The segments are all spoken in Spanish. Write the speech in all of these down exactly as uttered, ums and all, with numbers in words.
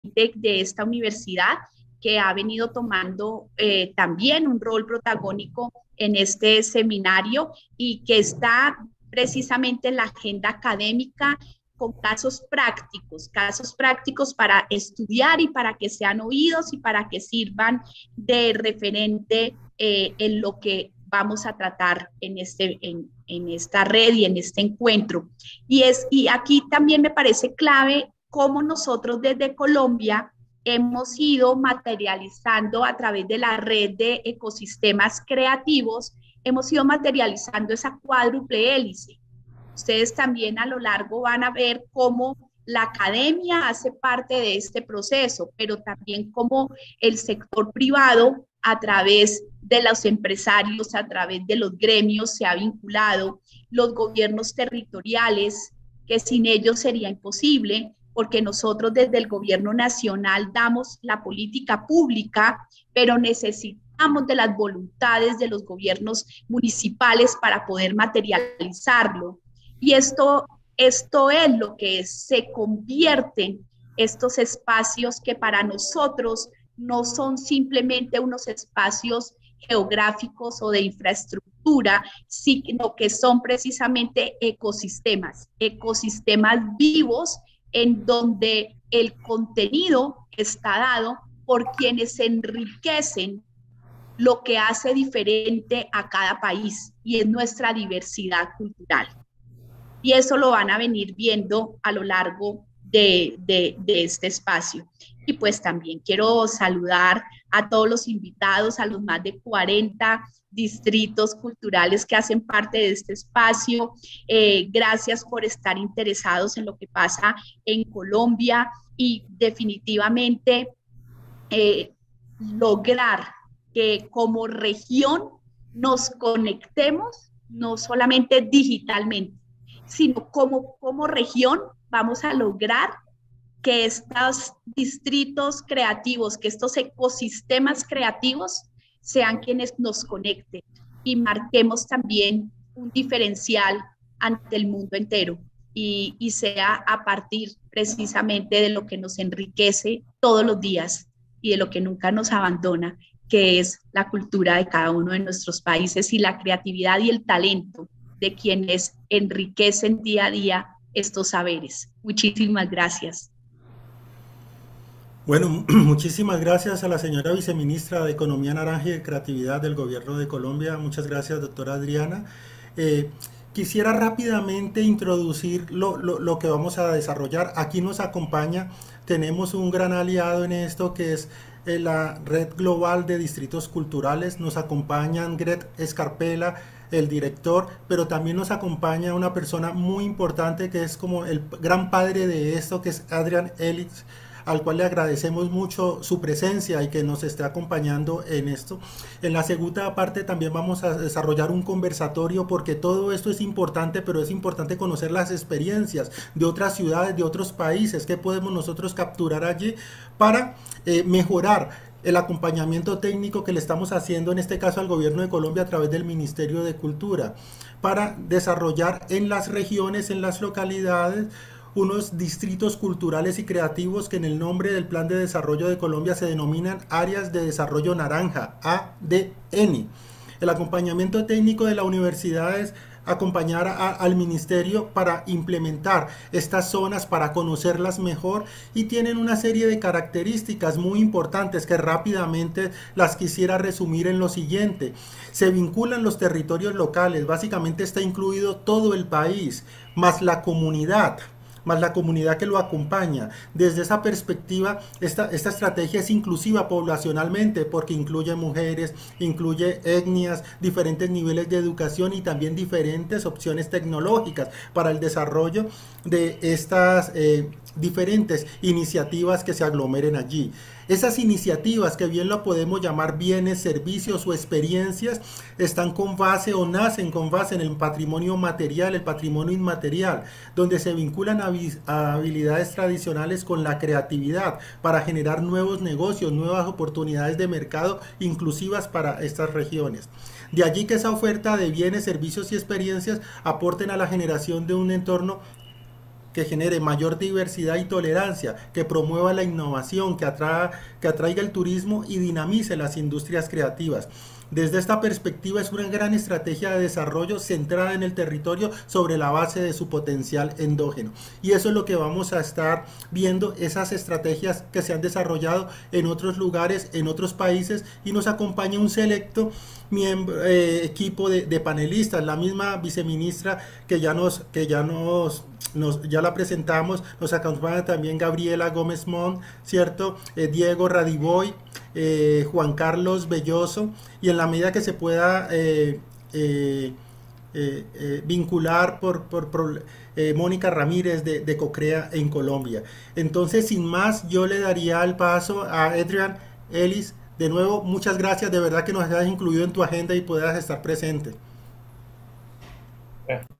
de, de esta universidad, que ha venido tomando eh, también un rol protagónico en este seminario y que está precisamente en la agenda académica con casos prácticos, casos prácticos para estudiar y para que sean oídos y para que sirvan de referente eh, en lo que vamos a tratar en, este, en, en esta red y en este encuentro. Y, es, y aquí también me parece clave cómo nosotros desde Colombia hemos ido materializando a través de la red de ecosistemas creativos, hemos ido materializando esa cuádruple hélice. Ustedes también a lo largo van a ver cómo la academia hace parte de este proceso, pero también cómo el sector privado a través de los empresarios, a través de los gremios se ha vinculado, los gobiernos territoriales, que sin ellos sería imposible, porque nosotros desde el gobierno nacional damos la política pública, pero necesitamos de las voluntades de los gobiernos municipales para poder materializarlo. Y esto, esto es lo que se convierten estos espacios que para nosotros no son simplemente unos espacios geográficos o de infraestructura, sino que son precisamente ecosistemas, ecosistemas vivos en donde el contenido está dado por quienes enriquecen lo que hace diferente a cada país y es nuestra diversidad cultural. Y eso lo van a venir viendo a lo largo de, de, de este espacio. Y pues también quiero saludar a todos los invitados, a los más de cuarenta distritos culturales que hacen parte de este espacio. Eh, gracias por estar interesados en lo que pasa en Colombia y definitivamente eh, lograr que como región nos conectemos, no solamente digitalmente, sino como, como región vamos a lograr que estos distritos creativos, que estos ecosistemas creativos sean quienes nos conecten y marquemos también un diferencial ante el mundo entero y, y sea a partir precisamente de lo que nos enriquece todos los días y de lo que nunca nos abandona, que es la cultura de cada uno de nuestros países y la creatividad y el talento de quienes enriquecen día a día estos saberes. Muchísimas gracias. Bueno, muchísimas gracias a la señora viceministra de Economía Naranja y de Creatividad del Gobierno de Colombia. Muchas gracias, doctora Adriana. Eh, quisiera rápidamente introducir lo, lo, lo que vamos a desarrollar. Aquí nos acompaña, tenemos un gran aliado en esto que es eh, la Red Global de Distritos Culturales. Nos acompañan Gret Escarpela, el director, pero también nos acompaña una persona muy importante que es como el gran padre de esto, que es Adrian Ellis, al cual le agradecemos mucho su presencia y que nos esté acompañando en esto. En la segunda parte también vamos a desarrollar un conversatorio porque todo esto es importante, pero es importante conocer las experiencias de otras ciudades, de otros países, que podemos nosotros capturar allí para eh, mejorar el acompañamiento técnico que le estamos haciendo en este caso al gobierno de Colombia a través del Ministerio de Cultura para desarrollar en las regiones, en las localidades, unos distritos culturales y creativos que en el nombre del Plan de Desarrollo de Colombia se denominan Áreas de Desarrollo Naranja, A D N. El acompañamiento técnico de la universidad es acompañar a, al ministerio para implementar estas zonas, para conocerlas mejor, y tienen una serie de características muy importantes que rápidamente las quisiera resumir en lo siguiente. Se vinculan los territorios locales, básicamente está incluido todo el país, más la comunidad, más la comunidad que lo acompaña. Desde esa perspectiva, esta, esta estrategia es inclusiva poblacionalmente porque incluye mujeres, incluye etnias, diferentes niveles de educación y también diferentes opciones tecnológicas para el desarrollo de estas eh, diferentes iniciativas que se aglomeren allí. Esas iniciativas, que bien lo podemos llamar bienes, servicios o experiencias, están con base o nacen con base en el patrimonio material, el patrimonio inmaterial, donde se vinculan a habilidades tradicionales con la creatividad para generar nuevos negocios, nuevas oportunidades de mercado inclusivas para estas regiones. De allí que esa oferta de bienes, servicios y experiencias aporten a la generación de un entorno que genere mayor diversidad y tolerancia, que promueva la innovación, que, atra que atraiga el turismo y dinamice las industrias creativas. Desde esta perspectiva es una gran estrategia de desarrollo centrada en el territorio sobre la base de su potencial endógeno. Y eso es lo que vamos a estar viendo, esas estrategias que se han desarrollado en otros lugares, en otros países, y nos acompaña un selecto miembro, eh, equipo de, de panelistas, la misma viceministra que ya nos, que ya nos Nos, ya la presentamos, nos acompaña también Gabriela Gómez Mont, ¿cierto? Eh, Diego Radiboy, eh, Juan Carlos Belloso, y en la medida que se pueda eh, eh, eh, eh, vincular por, por, por eh, Mónica Ramírez de, de Cocrea en Colombia. Entonces, sin más, yo le daría el paso a Adrian Ellis. De nuevo, muchas gracias, de verdad que nos hayas incluido en tu agenda y puedas estar presente. Yeah.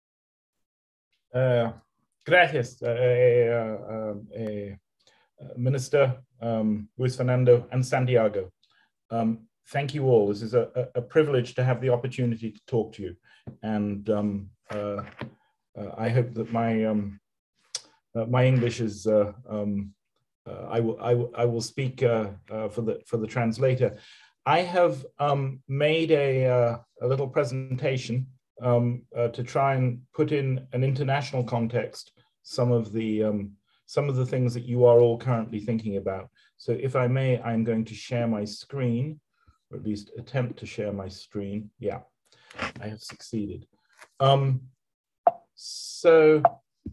Uh, gracias, uh, uh, uh, uh, Minister um, Luis Fernando and Santiago. Um, thank you all. This is a, a privilege to have the opportunity to talk to you. And um, uh, uh, I hope that my, um, uh, my English is, uh, um, uh, I, will, I, will, I will speak uh, uh, for, the, for the translator. I have um, made a, uh, a little presentation Um, uh, to try and put in an international context some of the um, some of the things that you are all currently thinking about. So if I may, I'm going to share my screen, or at least attempt to share my screen. Yeah, I have succeeded. Um, so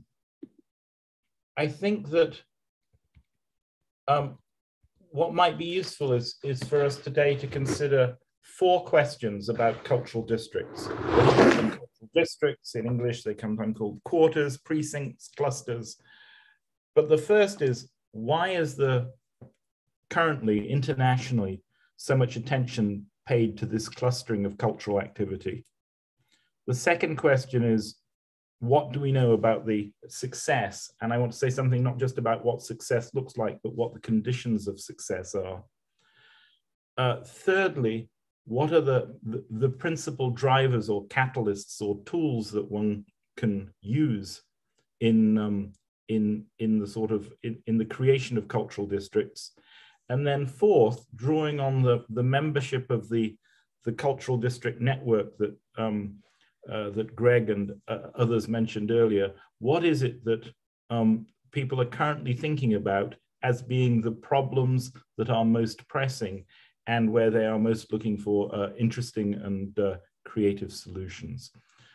I think that um, what might be useful is, is for us today to consider four questions about cultural districts. Cultural districts, in English, they sometimes called quarters, precincts, clusters. But the first is, why is there currently, internationally, so much attention paid to this clustering of cultural activity? The second question is, what do we know about the success? And I want to say something not just about what success looks like, but what the conditions of success are. Uh, thirdly, what are the, the, the principal drivers or catalysts or tools that one can use in, um, in, in the sort of, in, in the creation of cultural districts? And then fourth, drawing on the, the membership of the, the cultural district network that, um, uh, that Greg and uh, others mentioned earlier, what is it that um, people are currently thinking about as being the problems that are most pressing and where they are most looking for uh, interesting and uh, creative solutions?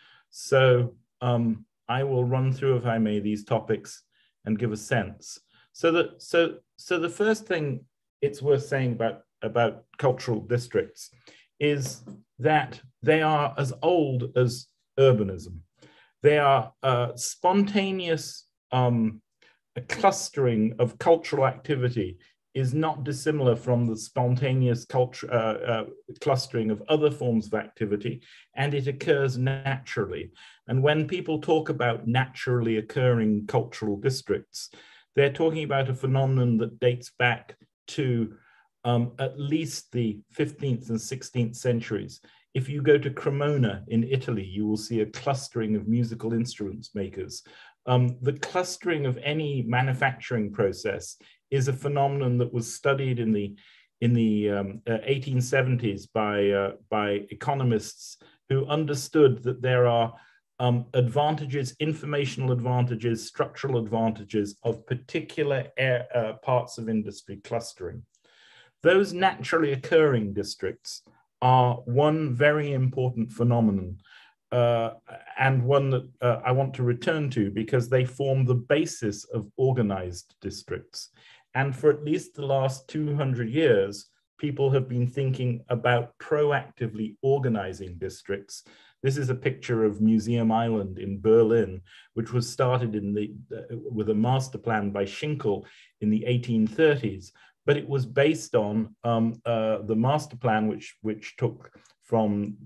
So um, I will run through, if I may, these topics and give a sense. So that, so, so the first thing it's worth saying about, about cultural districts is that they are as old as urbanism. They are uh, spontaneous um, a clustering of cultural activity is not dissimilar from the spontaneous culture, uh, uh, clustering of other forms of activity, and it occurs naturally. And when people talk about naturally occurring cultural districts, they're talking about a phenomenon that dates back to um, at least the fifteenth and sixteenth centuries. If you go to Cremona in Italy, you will see a clustering of musical instruments makers. Um, the clustering of any manufacturing process is a phenomenon that was studied in the in the um, uh, eighteen seventies by uh, by economists who understood that there are um, advantages, informational advantages, structural advantages of particular air, uh, parts of industry clustering. Those naturally occurring districts are one very important phenomenon, uh, and one that uh, I want to return to because they form the basis of organized districts. And for at least the last two hundred years, people have been thinking about proactively organizing districts. This is a picture of Museum Island in Berlin, which was started in the, uh, with a master plan by Schinkel in the eighteen thirties. But it was based on um, uh, the master plan, which, which took from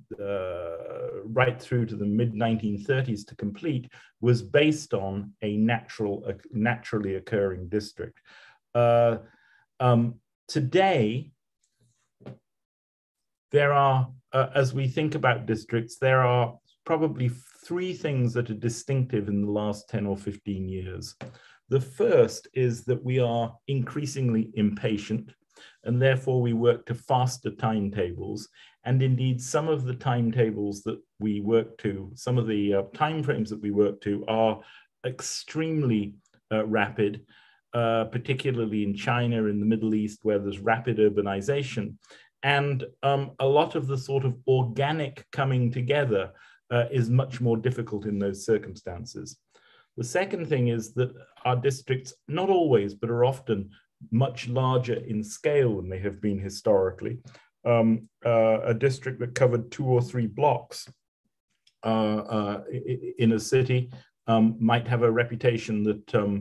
uh, right through to the mid nineteen thirties to complete, was based on a natural, uh, naturally occurring district. Uh, um, today, there are, uh, as we think about districts, there are probably three things that are distinctive in the last ten or fifteen years. The first is that we are increasingly impatient, and therefore we work to faster timetables. And indeed, some of the timetables that we work to, some of the uh, timeframes that we work to are extremely uh, rapid, uh, particularly in China, in the Middle East, where there's rapid urbanization. And um, a lot of the sort of organic coming together uh, is much more difficult in those circumstances. The second thing is that our districts, not always, but are often much larger in scale than they have been historically. Um, uh, a district that covered two or three blocks uh, uh, in a city um, might have a reputation that um,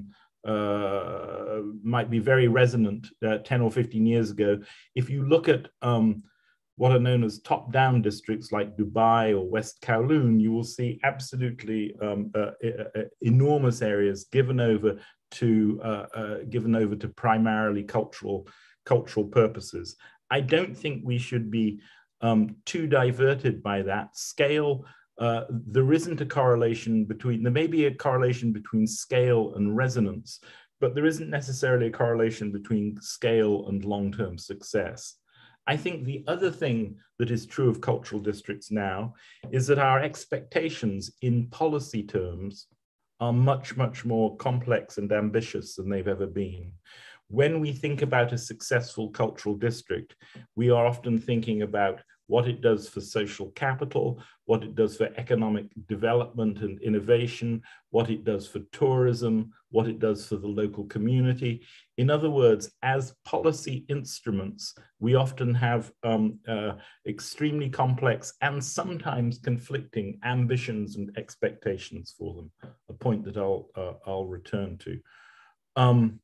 uh, might be very resonant uh, ten or fifteen years ago. If you look at um, what are known as top-down districts like Dubai or West Kowloon, you will see absolutely um, uh, uh, enormous areas given over to uh, uh, given over to primarily cultural cultural purposes. I don't think we should be um, too diverted by that scale. Uh, there isn't a correlation between, there may be a correlation between scale and resonance, but there isn't necessarily a correlation between scale and long-term success. I think the other thing that is true of cultural districts now is that our expectations in policy terms are much, much more complex and ambitious than they've ever been. When we think about a successful cultural district, we are often thinking about what it does for social capital, what it does for economic development and innovation, what it does for tourism, what it does for the local community. In other words, as policy instruments, we often have um, uh, extremely complex and sometimes conflicting ambitions and expectations for them, a point that I'll, uh, I'll return to. Um,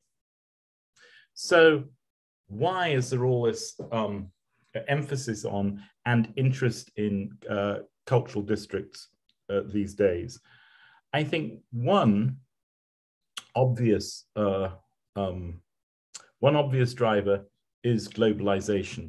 so why is there all this um, emphasis on and interest in uh, cultural districts uh, these days? I think one obvious uh, um, one obvious driver is globalization.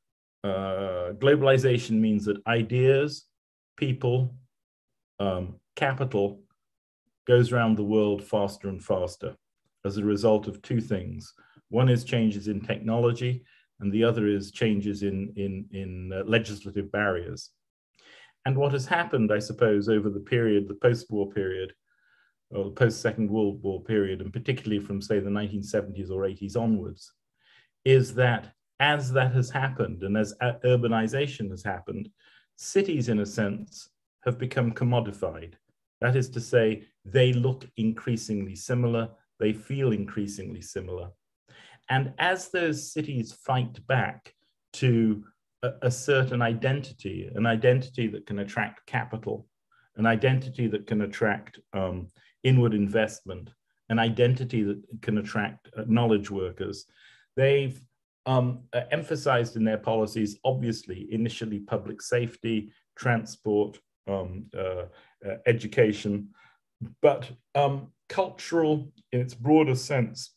Uh, globalization means that ideas, people, um, capital goes around the world faster and faster as a result of two things. One is changes in technology, and the other is changes in, in, in uh, legislative barriers. And what has happened, I suppose, over the period, the post-war period, or the post-Second World War period, and particularly from, say, the nineteen seventies or eighties onwards, is that as that has happened, and as urbanization has happened, cities, in a sense, have become commodified. That is to say, they look increasingly similar, they feel increasingly similar. And as those cities fight back to a, a certain identity, an identity that can attract capital, an identity that can attract um, inward investment, an identity that can attract uh, knowledge workers, they've um, uh, emphasized in their policies, obviously, initially public safety, transport, um, uh, uh, education, but um, cultural, in its broader sense,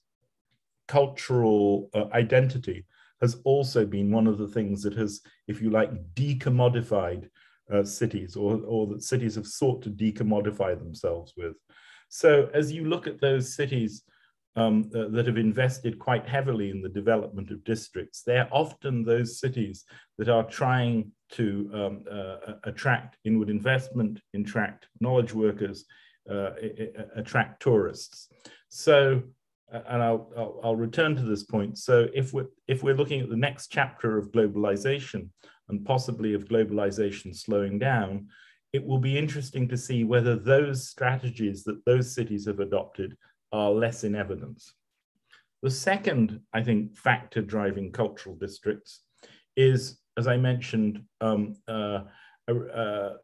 cultural uh, identity has also been one of the things that has, if you like, decommodified uh, cities, or, or that cities have sought to decommodify themselves with. So as you look at those cities um, uh, that have invested quite heavily in the development of districts, they're often those cities that are trying to um, uh, attract inward investment, attract knowledge workers, uh, attract tourists. So and I'll, I'll, I'll return to this point. So if we're, if we're looking at the next chapter of globalization, and possibly of globalization slowing down, it will be interesting to see whether those strategies that those cities have adopted are less in evidence. The second, I think, factor driving cultural districts is, as I mentioned, um, uh, uh,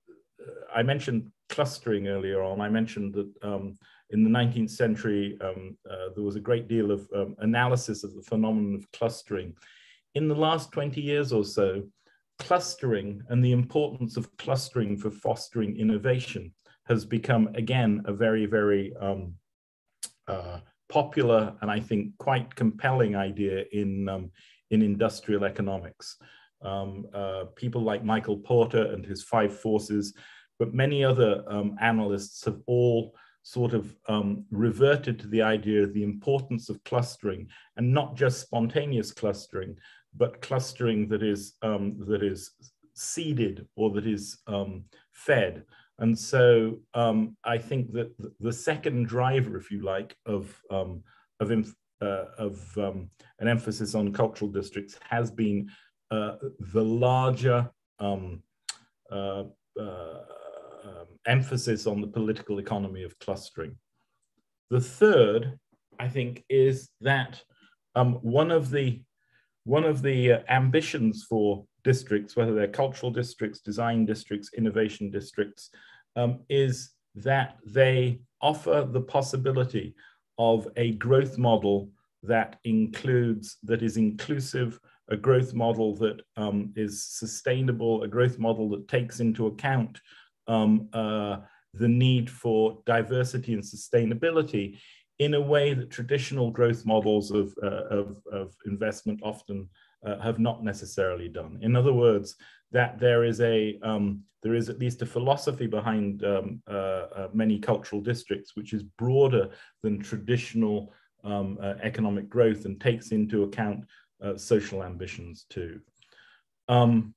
I mentioned clustering earlier on. I mentioned that um, in the nineteenth century, um, uh, there was a great deal of um, analysis of the phenomenon of clustering. In the last twenty years or so, clustering and the importance of clustering for fostering innovation has become, again, a very, very um, uh, popular and I think quite compelling idea in, um, in industrial economics. um, uh, people like Michael Porter and his five forces, but many other um, analysts have all sort of um, reverted to the idea of the importance of clustering, and not just spontaneous clustering, but clustering that is, um, that is seeded or that is um, fed. And so um, I think that the second driver, if you like, of, um, of, uh, of um, an emphasis on cultural districts has been uh, the larger um, uh, uh, um, emphasis on the political economy of clustering. The third, I think, is that um, one of the, one of the uh, ambitions for districts, whether they're cultural districts, design districts, innovation districts, um, is that they offer the possibility of a growth model that includes, that is inclusive, a growth model that um, is sustainable, a growth model that takes into account um, uh, the need for diversity and sustainability in a way that traditional growth models of, uh, of, of investment often uh, have not necessarily done. In other words, that there is a, um, there is at least a philosophy behind um, uh, uh, many cultural districts, which is broader than traditional um, uh, economic growth and takes into account uh, social ambitions too. Um,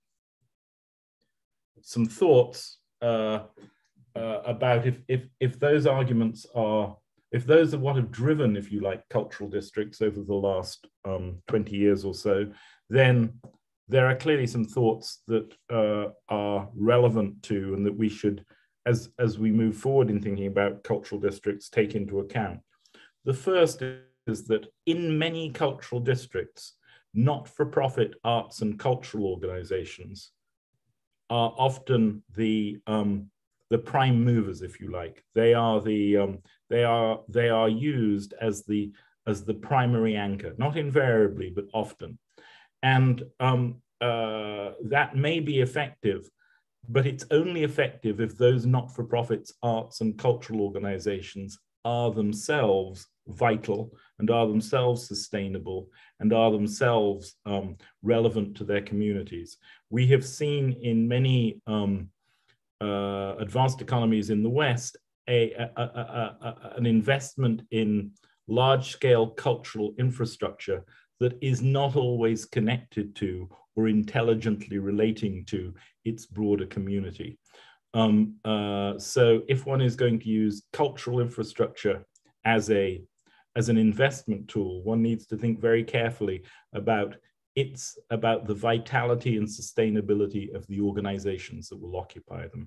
some thoughts uh, uh, about if, if, if those arguments are, if those are what have driven, if you like, cultural districts over the last um, twenty years or so, then there are clearly some thoughts that uh, are relevant to and that we should, as, as we move forward in thinking about cultural districts, take into account. The first is that in many cultural districts, not-for-profit arts and cultural organizations are often the, um, the prime movers, if you like. They are, the, um, they are, they are used as the, as the primary anchor, not invariably, but often. And um, uh, that may be effective, but it's only effective if those not-for-profits, arts and cultural organizations are themselves vital and are themselves sustainable and are themselves um, relevant to their communities. We have seen in many um, uh, advanced economies in the West a, a, a, a, a, an investment in large-scale cultural infrastructure that is not always connected to or intelligently relating to its broader community. Um, uh, so if one is going to use cultural infrastructure as, a, as an investment tool, one needs to think very carefully about its, about the vitality and sustainability of the organizations that will occupy them.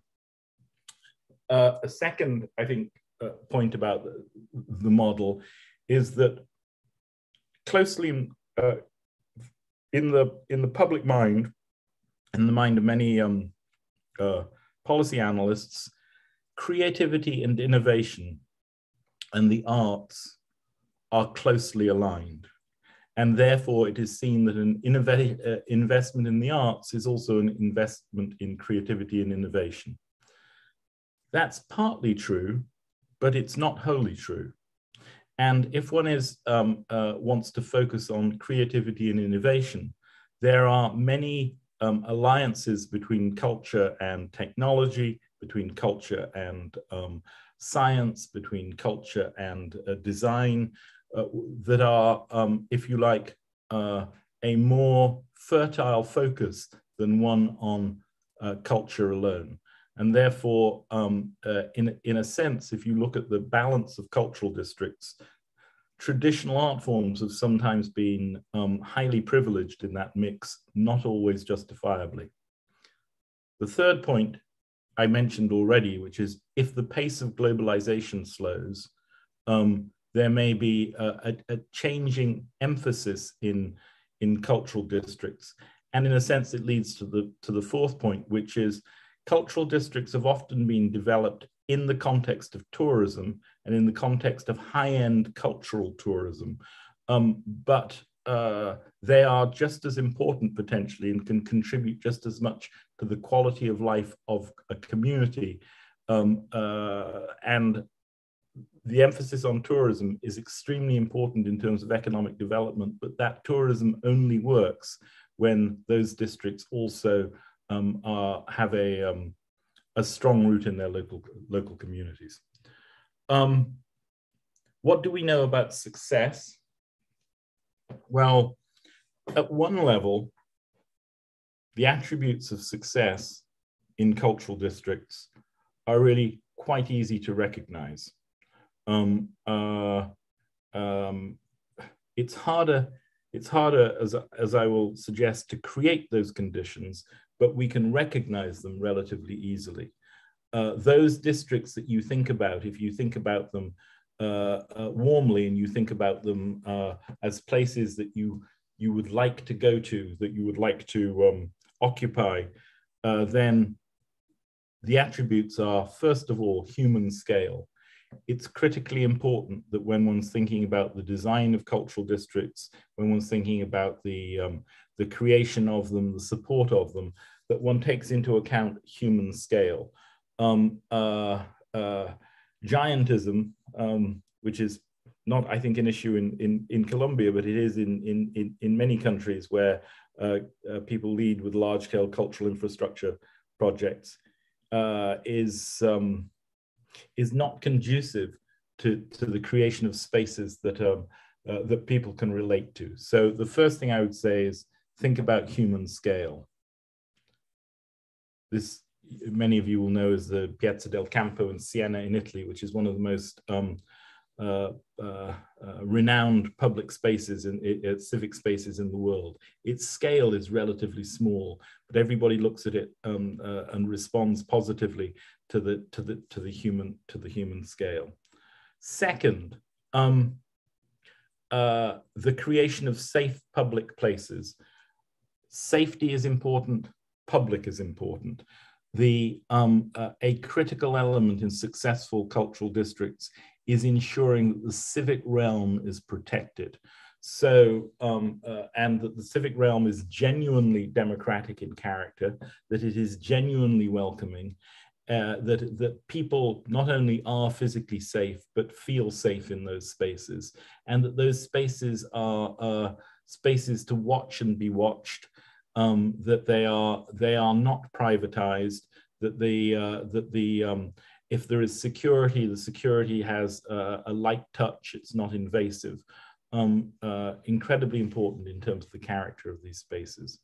Uh, a second, I think, uh, point about the, the model is that closely uh, in the in the public mind, in the mind of many um, uh, policy analysts, creativity and innovation and the arts are closely aligned. And therefore it is seen that an uh, investment in the arts is also an investment in creativity and innovation. That's partly true, but it's not wholly true. And if one is, um, uh, wants to focus on creativity and innovation, there are many um, alliances between culture and technology, between culture and um, science, between culture and uh, design, uh, that are, um, if you like, uh, a more fertile focus than one on uh, culture alone. And therefore, um, uh, in, in a sense, if you look at the balance of cultural districts, traditional art forms have sometimes been um, highly privileged in that mix, not always justifiably. The third point I mentioned already, which is if the pace of globalization slows, um, there may be a, a, a changing emphasis in, in cultural districts. And in a sense, it leads to the, to the fourth point, which is cultural districts have often been developed in the context of tourism and in the context of high-end cultural tourism. Um, but uh, they are just as important potentially and can contribute just as much to the quality of life of a community. Um, uh, and the emphasis on tourism is extremely important in terms of economic development, but that tourism only works when those districts also um, are, have a, um, a strong root in their local, local communities. Um, what do we know about success? Well, at one level, the attributes of success in cultural districts are really quite easy to recognize. Um, uh, um, it's harder, it's harder as, as I will suggest, to create those conditions, but we can recognize them relatively easily. Uh, those districts that you think about, if you think about them uh, uh, warmly and you think about them uh, as places that you, you would like to go to, that you would like to um, occupy, uh, then the attributes are, first of all, human scale. It's critically important that when one's thinking about the design of cultural districts, when one's thinking about the, um, the creation of them, the support of them, that one takes into account human scale. Um, uh, uh, giantism, um, which is not, I think, an issue in, in, in Colombia, but it is in, in, in, in many countries where uh, uh, people lead with large-scale cultural infrastructure projects, uh, is, um, is not conducive to, to the creation of spaces that, um, uh, that people can relate to. So the first thing I would say is think about human scale. This, many of you will know, is the Piazza del Campo in Siena in Italy, which is one of the most um, uh, uh, uh, renowned public spaces and uh, civic spaces in the world. Its scale is relatively small, but everybody looks at it um, uh, and responds positively to the to the to the human to the human scale. Second, um, uh, the creation of safe public places. Safety is important. Public is important. The um, uh, a critical element in successful cultural districts is ensuring that the civic realm is protected. So, um, uh, and that the civic realm is genuinely democratic in character, that it is genuinely welcoming, uh, that, that people not only are physically safe, but feel safe in those spaces, and that those spaces are uh, spaces to watch and be watched, um, that they are, they are not privatized, that the, uh, that the um, if there is security, the security has uh, a light touch, it's not invasive. Um, uh, incredibly important in terms of the character of these spaces.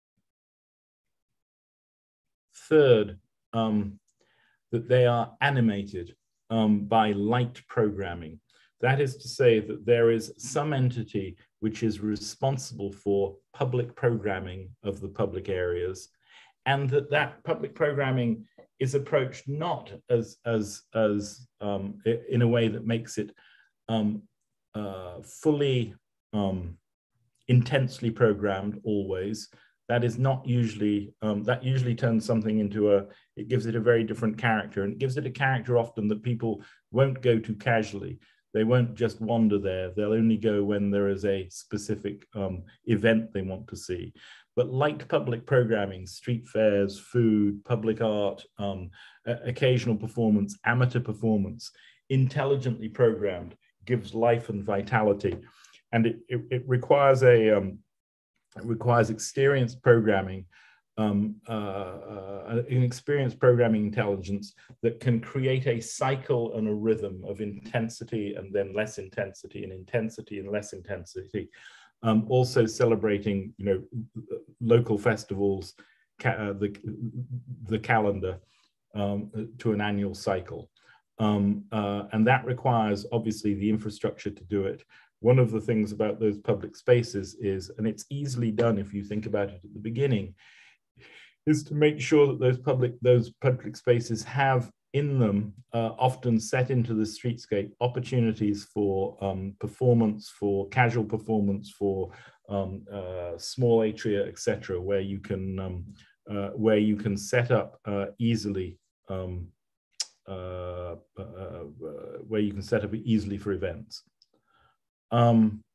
Third, um, that they are animated um, by light programming. That is to say that there is some entity which is responsible for public programming of the public areas, and that that public programming is approached not as, as, as um, in a way that makes it um, uh, fully um, intensely programmed always. That is not usually, um, that usually turns something into a, it gives it a very different character, and it gives it a character often that people won't go to casually. They won't just wander there. They'll only go when there is a specific um, event they want to see. But light public programming, street fairs, food, public art, um, occasional performance, amateur performance, intelligently programmed, gives life and vitality. And it, it, it requires a, um, it requires experienced programming, um, uh, uh, an experienced programming intelligence that can create a cycle and a rhythm of intensity and then less intensity and intensity and less intensity. Um, also celebrating, you know, local festivals, ca uh, the, the calendar um, to an annual cycle. Um, uh, and that requires, obviously, the infrastructure to do it. One of the things about those public spaces is, and it's easily done if you think about it at the beginning, is to make sure that those public, those public spaces have in them, uh, often set into the streetscape, opportunities for um, performance, for casual performance, for um, uh, small atria, et cetera, where you can um, uh, where you can set up uh, easily, um, uh, uh, uh, where you can set up easily for events. Um,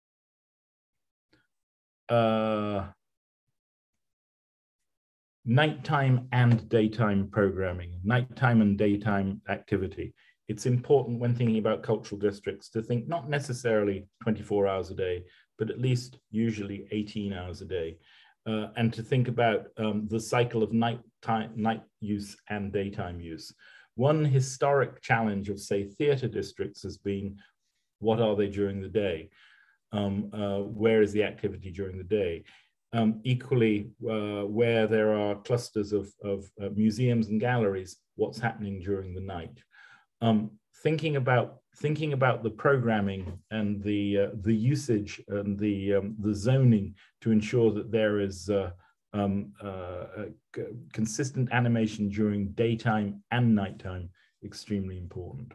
uh, Nighttime and daytime programming, nighttime and daytime activity. It's important when thinking about cultural districts to think not necessarily twenty-four hours a day, but at least usually eighteen hours a day. uh, and to think about um, the cycle of night time, night use and daytime use. One historic challenge of, say, theatre districts has been, what are they during the day? Um, uh, where is the activity during the day? Um, equally, uh, where there are clusters of, of uh, museums and galleries, what's happening during the night? Um, thinking about thinking about the programming and the uh, the usage and the um, the zoning to ensure that there is uh, um, uh, consistent animation during daytime and nighttime, extremely important.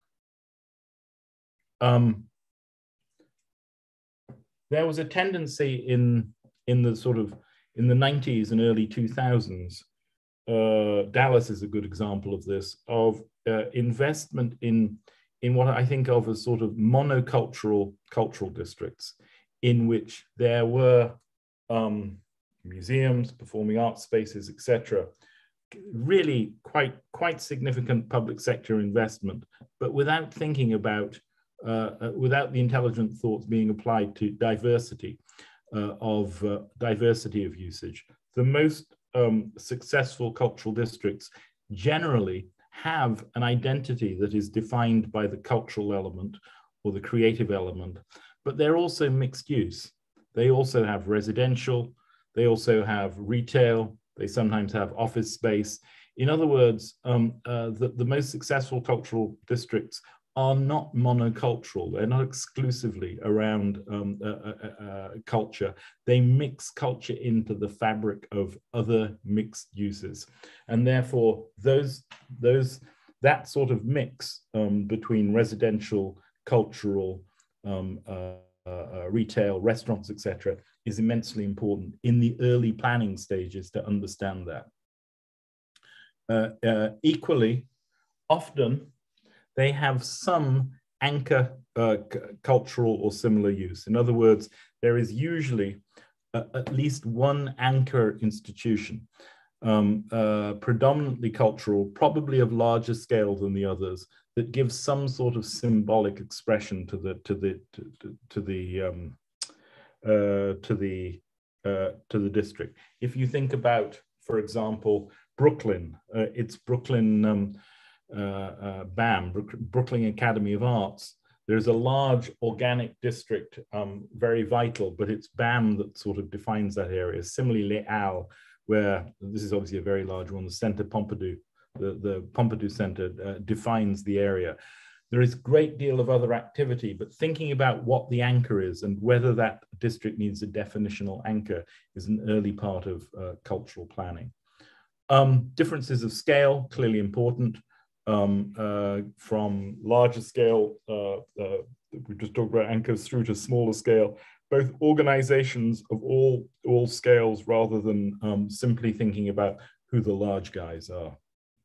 Um, there was a tendency in in the sort of in the nineties and early two thousands. Uh, Dallas is a good example of this, of uh, investment in in what I think of as sort of monocultural cultural districts, in which there were um, museums, performing arts spaces, et cetera. Really quite quite significant public sector investment, but without thinking about, uh, uh, without the intelligent thoughts being applied to diversity uh, of uh, diversity of usage. The most um, successful cultural districts generally have an identity that is defined by the cultural element or the creative element, but they're also mixed use. They also have residential, they also have retail, they sometimes have office space. In other words, um, uh, the, the most successful cultural districts are not monocultural. They're not exclusively around um, uh, uh, uh, culture. They mix culture into the fabric of other mixed uses. And therefore, those, those, that sort of mix um, between residential, cultural, um, uh, uh, retail, restaurants, et cetera, is immensely important in the early planning stages to understand that. Uh, uh, equally, often, they have some anchor uh, cultural or similar use. In other words, there is usually uh, at least one anchor institution, um, uh, predominantly cultural, probably of larger scale than the others, that gives some sort of symbolic expression to the to the to, to, to the um, uh, to the uh, to the district. If you think about, for example, Brooklyn, uh, it's Brooklyn. Um, Uh, uh, B A M, Brooklyn Academy of Arts. There's a large organic district, um, very vital, but it's B A M that sort of defines that area. Similarly, Les Halles, where this is obviously a very large one, the Centre Pompidou, the, the Pompidou Centre uh, defines the area. There is a great deal of other activity, but thinking about what the anchor is and whether that district needs a definitional anchor is an early part of uh, cultural planning. Um, differences of scale, clearly important. Um, uh, from larger scale, uh, uh, we just talked about anchors, through to smaller scale, both organizations of all, all scales, rather than um, simply thinking about who the large guys are.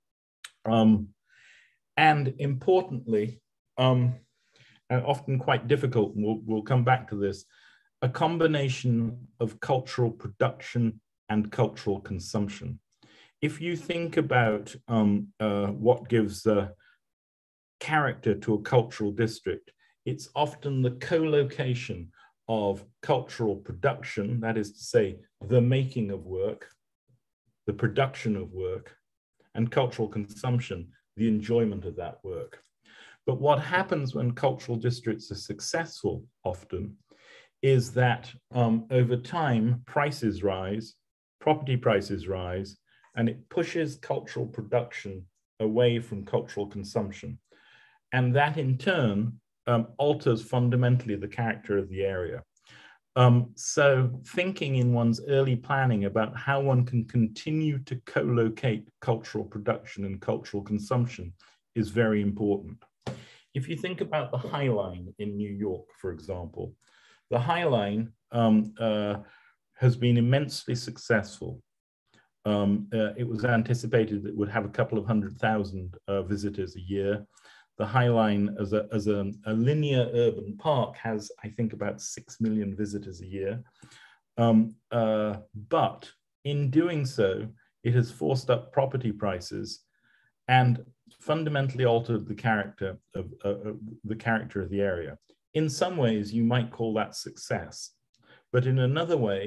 Um, and importantly, um, and often quite difficult, and we'll, we'll come back to this, a combination of cultural production and cultural consumption. If you think about um, uh, what gives uh, character to a cultural district, it's often the co-location of cultural production, that is to say, the making of work, the production of work, and cultural consumption, the enjoyment of that work. But what happens when cultural districts are successful often is that um, over time, prices rise, property prices rise, and it pushes cultural production away from cultural consumption. And that in turn um, alters fundamentally the character of the area. Um, so thinking in one's early planning about how one can continue to co-locate cultural production and cultural consumption is very important. If you think about the High Line in New York, for example, the High Line um, uh, has been immensely successful. Um, uh, it was anticipated that it would have a couple of hundred thousand uh, visitors a year. The High Line as, a, as a, a linear urban park has, I think, about six million visitors a year. Um, uh, but in doing so, it has forced up property prices and fundamentally altered the character of uh, the character of the area. In some ways, you might call that success, but in another way,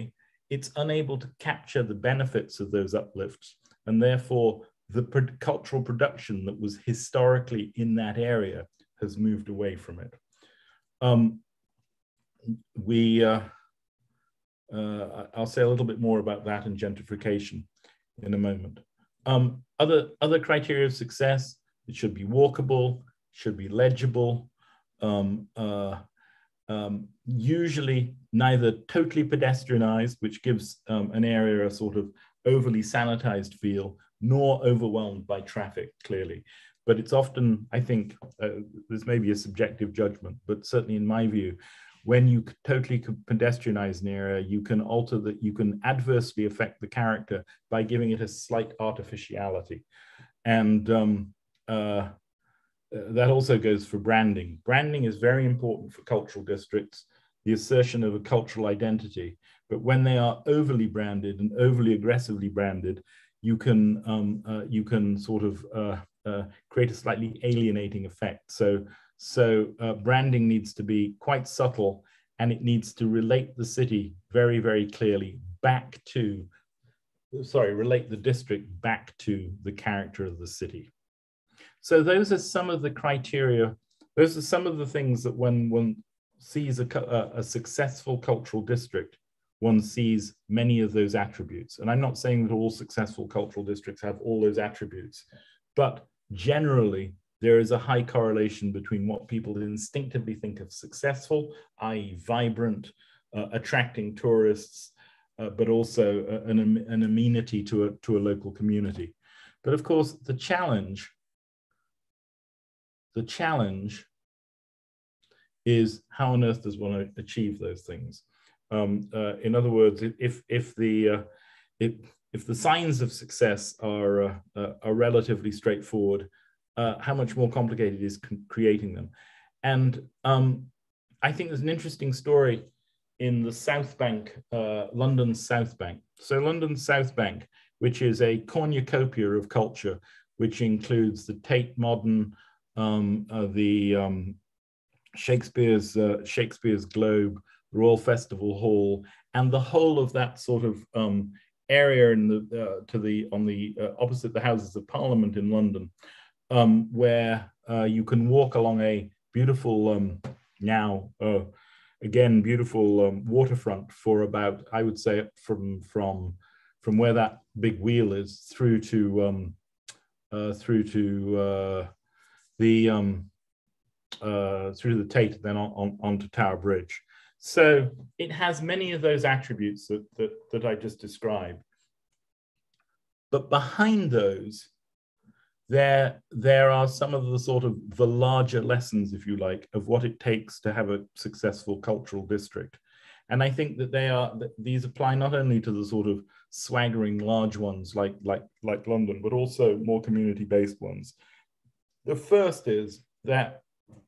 it's unable to capture the benefits of those uplifts, and therefore the pro cultural production that was historically in that area has moved away from it. Um, we, uh, uh, I'll say a little bit more about that and gentrification in a moment. Um, other, other criteria of success: it should be walkable, should be legible, um, uh, um, usually neither totally pedestrianized, which gives um, an area a sort of overly sanitized feel, nor overwhelmed by traffic, clearly. But it's often, I think, uh, this may be a subjective judgment, but certainly in my view, when you totally pedestrianize an area, you can alter that, you can adversely affect the character by giving it a slight artificiality. And um, uh, that also goes for branding. Branding is very important for cultural districts, the assertion of a cultural identity. But when they are overly branded and overly aggressively branded, you can, um, uh, you can sort of uh, uh, create a slightly alienating effect. So, so uh, branding needs to be quite subtle, and it needs to relate the city very, very clearly back to, sorry, relate the district back to the character of the city. So those are some of the criteria, those are some of the things that when one sees a, a, a successful cultural district, one sees many of those attributes. And I'm not saying that all successful cultural districts have all those attributes, but generally there is a high correlation between what people instinctively think of successful, that is vibrant, uh, attracting tourists, uh, but also an, an amenity to a, to a local community. But of course, the challenge, the challenge is how on earth does one achieve those things? Um, uh, in other words, if, if, the, uh, if, if the signs of success are, uh, uh, are relatively straightforward, uh, how much more complicated is creating them? And um, I think there's an interesting story in the South Bank, uh, London's South Bank. So London's South Bank, which is a cornucopia of culture, which includes the Tate Modern, um, uh, the um, Shakespeare's, uh, Shakespeare's Globe, the Royal Festival Hall, and the whole of that sort of um, area in the, uh, to the, on the uh, opposite the Houses of Parliament in London, um, where uh, you can walk along a beautiful, um, now, uh, again, beautiful um, waterfront for about, I would say, from, from, from where that big wheel is through to, um, uh, through to uh, the, um, uh, through the Tate, then on, on, onto Tower Bridge. So it has many of those attributes that, that, that I just described. But behind those, there, there are some of the sort of the larger lessons, if you like, of what it takes to have a successful cultural district. And I think that they are, that these apply not only to the sort of swaggering large ones like, like, like London, but also more community-based ones. The first is that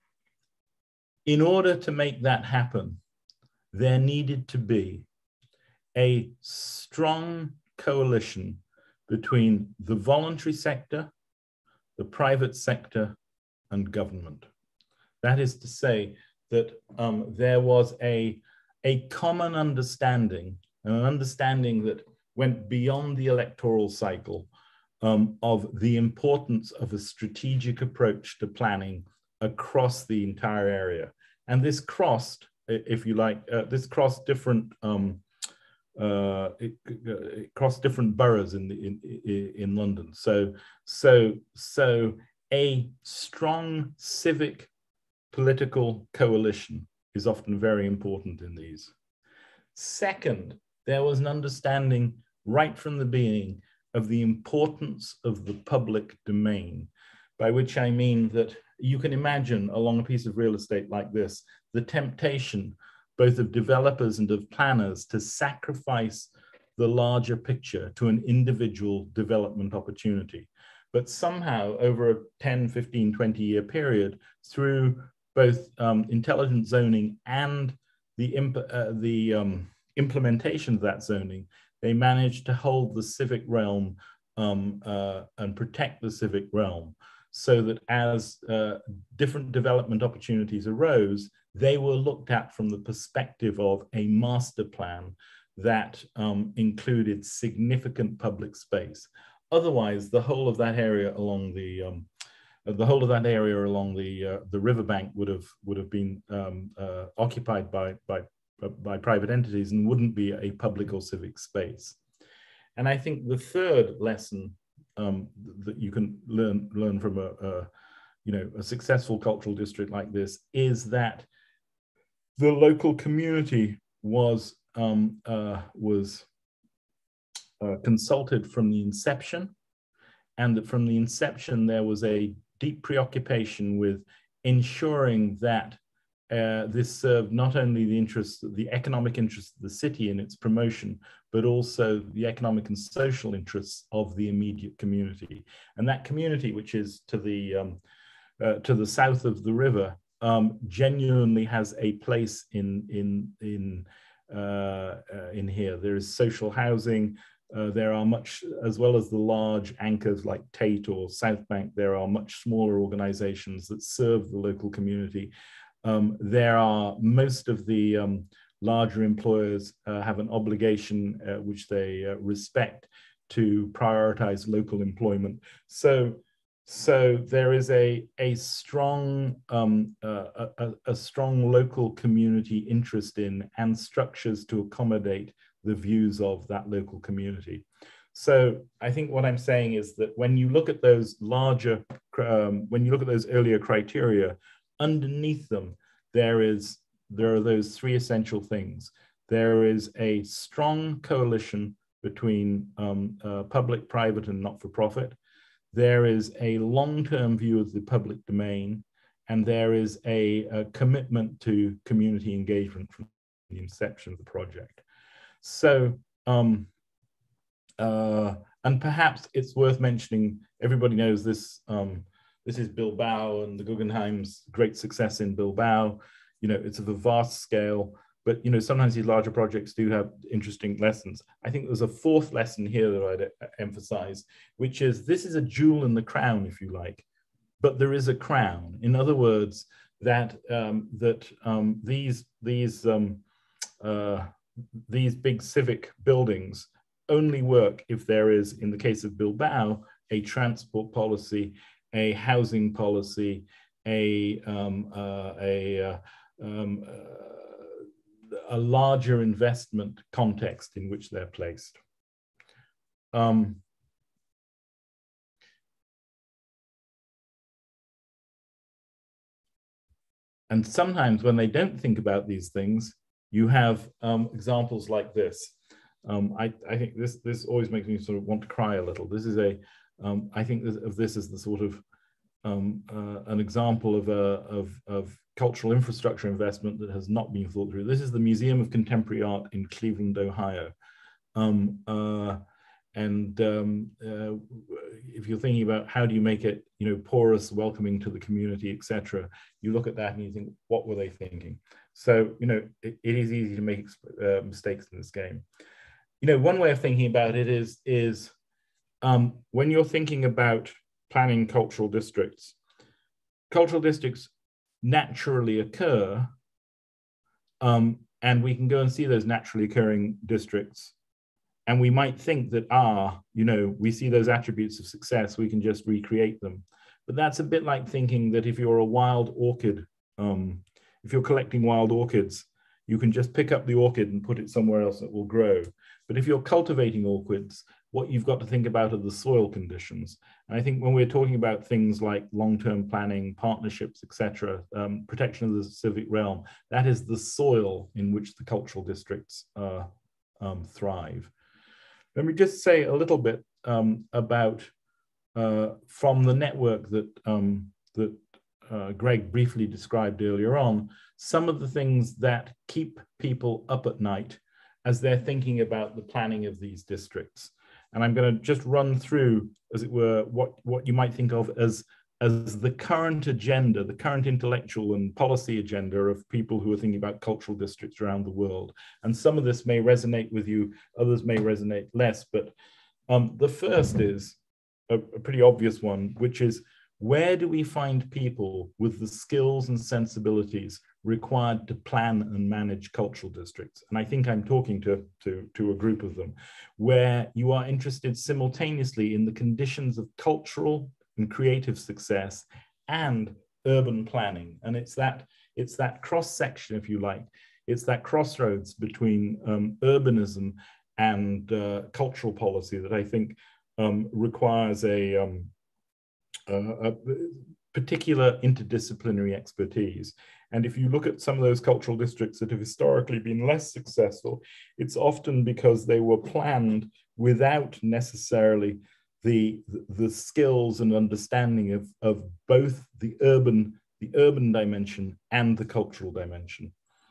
in order to make that happen, there needed to be a strong coalition between the voluntary sector, the private sector, and government. That is to say that um, there was a, a common understanding, an understanding that went beyond the electoral cycle um, of the importance of a strategic approach to planning across the entire area. And this crossed, if you like, uh, this crossed different um, uh, it, it crossed different boroughs in, the, in in London. So so so a strong civic political coalition is often very important in these. Second, there was an understanding right from the beginning of the importance of the public domain, by which I mean that you can imagine along a piece of real estate like this, the temptation both of developers and of planners to sacrifice the larger picture to an individual development opportunity. But somehow over a ten, fifteen, twenty year period, through both um, intelligent zoning and the, imp uh, the um, implementation of that zoning, they managed to hold the civic realm um, uh, and protect the civic realm, so that as uh, different development opportunities arose, they were looked at from the perspective of a master plan that um, included significant public space. Otherwise, the whole of that area along the um, the whole of that area along the uh, the riverbank would have would have been um, uh, occupied by by by private entities and wouldn't be a public or civic space. And I think the third lesson um, that you can learn learn from a, a you know a successful cultural district like this is that the local community was um, uh, was uh, consulted from the inception, and that from the inception there was a deep preoccupation with ensuring that uh, this served not only the interests, the economic interests of the city and its promotion, but also the economic and social interests of the immediate community. And that community, which is to the um, uh, to the south of the river, um, genuinely has a place in in in uh, uh, in here. There is social housing. Uh, there are much, as well as the large anchors like Tate or South Bank, there are much smaller organizations that serve the local community. Um, there are, most of the um, larger employers uh, have an obligation uh, which they uh, respect to prioritize local employment. So, so there is a, a strong um, uh, a, a strong local community interest in and structures to accommodate the views of that local community. So I think what I'm saying is that when you look at those larger, um, when you look at those earlier criteria, underneath them, there is, there are those three essential things. There is a strong coalition between um, uh, public, private, and not-for-profit. There is a long-term view of the public domain, and there is a, a commitment to community engagement from the inception of the project. So, um, uh, and perhaps it's worth mentioning, everybody knows this, um, this is Bilbao and the Guggenheim's great success in Bilbao. You know, it's of a vast scale, but, you know, sometimes these larger projects do have interesting lessons. I think there's a fourth lesson here that I'd emphasize, which is this is a jewel in the crown, if you like, but there is a crown. In other words, that, um, that um, these, these, um, uh, these big civic buildings only work if there is, in the case of Bilbao, a transport policy, a housing policy, a um, uh, a uh, um, uh, a larger investment context in which they're placed. Um, and sometimes when they don't think about these things, you have um, examples like this. Um, I, I think this, this always makes me sort of want to cry a little. This is a, um, I think of this as the sort of um, uh, an example of, a, of, of cultural infrastructure investment that has not been thought through. This is the Museum of Contemporary Art in Cleveland, Ohio. Um, uh, and um, uh, if you're thinking about how do you make it, you know, porous, welcoming to the community, et cetera, you look at that and you think, what were they thinking? So, you know, it, it is easy to make uh, mistakes in this game. You know, one way of thinking about it is, is um, when you're thinking about planning cultural districts, cultural districts naturally occur, um, and we can go and see those naturally occurring districts. And we might think that, ah, you know, we see those attributes of success, we can just recreate them. But that's a bit like thinking that if you're a wild orchid, um, if you're collecting wild orchids, you can just pick up the orchid and put it somewhere else that will grow. But if you're cultivating orchids, what you've got to think about are the soil conditions. And I think when we're talking about things like long-term planning, partnerships, et cetera, um, protection of the civic realm, that is the soil in which the cultural districts uh, um, thrive. Let me just say a little bit um, about, uh, from the network that, um, that uh, Greg briefly described earlier on, some of the things that keep people up at night as they're thinking about the planning of these districts. And I'm going to just run through, as it were, what, what you might think of as, as the current agenda, the current intellectual and policy agenda of people who are thinking about cultural districts around the world. And some of this may resonate with you, others may resonate less, but um, the first is a, a pretty obvious one, which is, where do we find people with the skills and sensibilities required to plan and manage cultural districts. And I think I'm talking to, to, to a group of them, where you are interested simultaneously in the conditions of cultural and creative success and urban planning. And it's that, it's that cross-section, if you like, it's that crossroads between um, urbanism and uh, cultural policy that I think um, requires a, um, a, a particular interdisciplinary expertise. And if you look at some of those cultural districts that have historically been less successful, it's often because they were planned without necessarily the, the skills and understanding of, of both the urban, the urban dimension and the cultural dimension.